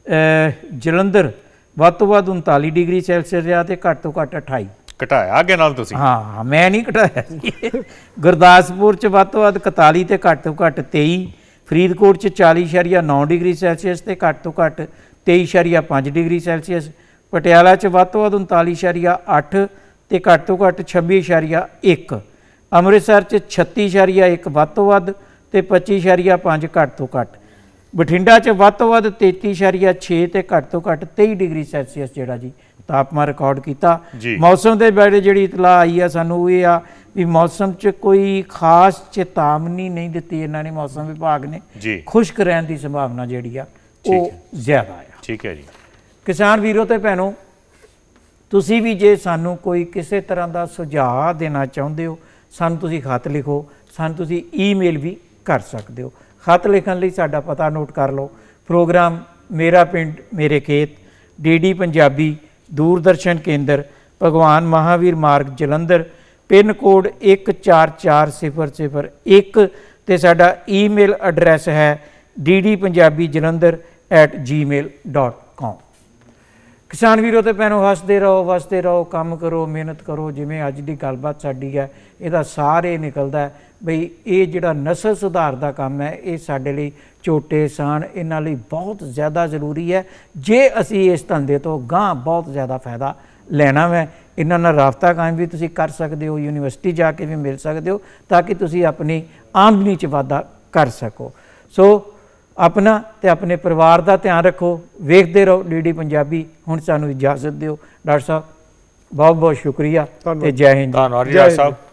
ਜਲੰਧਰ ਵੱਧ ਤੋਂ ਵੱਧ ਉਨਤਾਲੀ ਡਿਗਰੀ ਸੈਲਸੀਅਸ ਰਿਹਾ ਤੇ ਘੱਟ ਤੋਂ ਘੱਟ ਅਠਾਈ। ਘਟਾਇਆ ਅੱਗੇ ਨਾਲ ਤੁਸੀਂ? ਹਾਂ, ਮੈਂ ਨਹੀਂ ਘਟਾਇਆ ਜੀ। ਗੁਰਦਾਸਪੁਰ 'ਚ ਵੱਧ ਤੋਂ ਵੱਧ ਇਕਤਾਲੀ ਤੇ ਘੱਟ ਤੋਂ ਘੱਟ ਤੇਈ, ਫਰੀਦਕੋਟ 'ਚ ਚਾਲੀ ਇਸ਼ਾਰੀਆ ਨੌ ਡਿਗਰੀ ਸੈਲਸੀਅਸ ਤੇ ਘੱਟ ਤੋਂ ਘੱਟ ਤੇਈ ਇਸ਼ਾਰੀਆ ਪੰਜ ਡਿਗਰੀ ਸੈਲਸੀਅਸ, ਪਟਿਆਲਾ 'ਚ ਵੱਧ ਤੋਂ ਵੱਧ ਉਨਤਾਲੀ ਇਸ਼ਾਰੀਆ ਅੱਠ ਤੇ ਘੱਟ ਤੋਂ ਘੱਟ ਛੱਬੀ ਇਸ਼ਾਰੀਆ ਇੱਕ, ਅੰਮ੍ਰਿਤਸਰ 'ਚ ਛੱਤੀ ਇਸ਼ਾਰੀਆ ਇੱਕ ਵੱਧ ਤੋਂ ਵੱਧ ਤੇ ਪੱਚੀ ਇਸ਼ਾਰੀਆ ਪੰਜ ਘੱਟ ਤੋਂ ਘੱਟ, ਬਠਿੰਡਾ 'ਚ ਵੱਧ ਤੋਂ ਵੱਧ ਤੇਤੀ ਇਸ਼ਾਰੀਆ ਛੇ ਤੇ ਘੱਟ ਤੋਂ ਘੱਟ ਤੇਈ ਡਿਗਰੀ ਸੈਲਸੀਅਸ ਜਿਹੜਾ ਜੀ ਤਾਪਮਾਨ ਰਿਕਾਰਡ ਕੀਤਾ। ਮੌਸਮ ਦੇ ਬਾਰੇ ਜਿਹੜੀ ਇਤਲਾਹ ਆਈ ਆ ਸਾਨੂੰ ਉਹ ਇਹ ਆ ਵੀ ਮੌਸਮ 'ਚ ਕੋਈ ਖਾਸ ਚੇਤਾਵਨੀ ਨਹੀਂ ਦਿੱਤੀ ਇਹਨਾਂ ਨੇ, ਮੌਸਮ ਵਿਭਾਗ ਨੇ। ਖੁਸ਼ਕ ਰਹਿਣ ਦੀ ਸੰਭਾਵਨਾ ਜਿਹੜੀ ਆ ਉਹ ਜ਼ਿਆਦਾ ਆ। ਠੀਕ ਹੈ ਜੀ। ਕਿਸਾਨ ਵੀਰੋ ਤੇ ਭੈਣੋ, ਤੁਸੀਂ ਵੀ ਜੇ ਸਾਨੂੰ ਕੋਈ ਕਿਸੇ ਤਰ੍ਹਾਂ ਦਾ ਸੁਝਾਅ ਦੇਣਾ ਚਾਹੁੰਦੇ ਹੋ, ਸਾਨੂੰ ਤੁਸੀਂ ਖੱਤ ਲਿਖੋ, ਸਾਨੂੰ ਤੁਸੀਂ ਈਮੇਲ ਵੀ ਕਰ ਸਕਦੇ ਹੋ। ਖੱਤ ਲਿਖਣ ਲਈ ਸਾਡਾ ਪਤਾ ਨੋਟ ਕਰ ਲਓ। ਪ੍ਰੋਗਰਾਮ ਮੇਰਾ ਪਿੰਡ ਮੇਰੇ ਖੇਤ, ਡੀ ਡੀ ਪੰਜਾਬੀ, ਦੂਰਦਰਸ਼ਨ ਕੇਂਦਰ, ਭਗਵਾਨ ਮਹਾਵੀਰ ਮਾਰਗ, ਜਲੰਧਰ, ਪਿੰਨ ਕੋਡ ਇੱਕ ਚਾਰ ਚਾਰ ਸਿਫਰ ਸਿਫਰ ਇੱਕ, ਤੇ ਸਾਡਾ ਈਮੇਲ ਐਡਰੈਸ ਹੈ D D Punjabi Jalandhar at Gmail dot com. ਕਿਸਾਨ ਵੀਰੋ ਤੇ ਭੈਣੋ, ਹੱਸਦੇ ਰਹੋ, ਵਸਦੇ ਰਹੋ, ਕੰਮ ਕਰੋ, ਮਿਹਨਤ ਕਰੋ। ਜਿਵੇਂ ਅੱਜ ਦੀ ਗੱਲਬਾਤ ਸਾਡੀ ਹੈ, ਇਹਦਾ ਸਾਰ ਇਹ ਨਿਕਲਦਾ ਬਈ ਇਹ ਜਿਹੜਾ ਨਸਲ ਸੁਧਾਰ ਦਾ ਕੰਮ ਹੈ, ਇਹ ਸਾਡੇ ਲਈ ਝੋਟੇ ਸਾਣ ਇਹਨਾਂ ਲਈ ਬਹੁਤ ਜ਼ਿਆਦਾ ਜ਼ਰੂਰੀ ਹੈ। ਜੇ ਅਸੀਂ ਇਸ ਧੰਦੇ ਤੋਂ ਗਾਂਹ ਬਹੁਤ ਜ਼ਿਆਦਾ ਫਾਇਦਾ ਲੈਣਾ ਵੈ, ਇਹਨਾਂ ਨਾਲ ਰਾਬਤਾ ਕਾਇਮ ਵੀ ਤੁਸੀਂ ਕਰ ਸਕਦੇ ਹੋ, ਯੂਨੀਵਰਸਿਟੀ ਜਾ ਕੇ ਵੀ ਮਿਲ ਸਕਦੇ ਹੋ, ਤਾਂ ਕਿ ਤੁਸੀਂ ਆਪਣੀ ਆਮਦਨੀ 'ਚ ਵਾਧਾ ਕਰ ਸਕੋ। ਸੋ ਆਪਣਾ ਤੇ ਆਪਣੇ ਪਰਿਵਾਰ ਦਾ ਧਿਆਨ ਰੱਖੋ। ਵੇਖਦੇ ਰਹੋ ਡੀ ਡੀ ਪੰਜਾਬੀ। ਹੁਣ ਸਾਨੂੰ ਇਜਾਜ਼ਤ ਦਿਓ। ਡਾਕਟਰ ਸਾਹਿਬ ਬਹੁਤ ਬਹੁਤ ਸ਼ੁਕਰੀਆ ਤੇ ਜੈ ਹਿੰਦ। ਧੰਨਵਾਦ ਜੀ ਡਾਕਟਰ ਸਾਹਿਬ।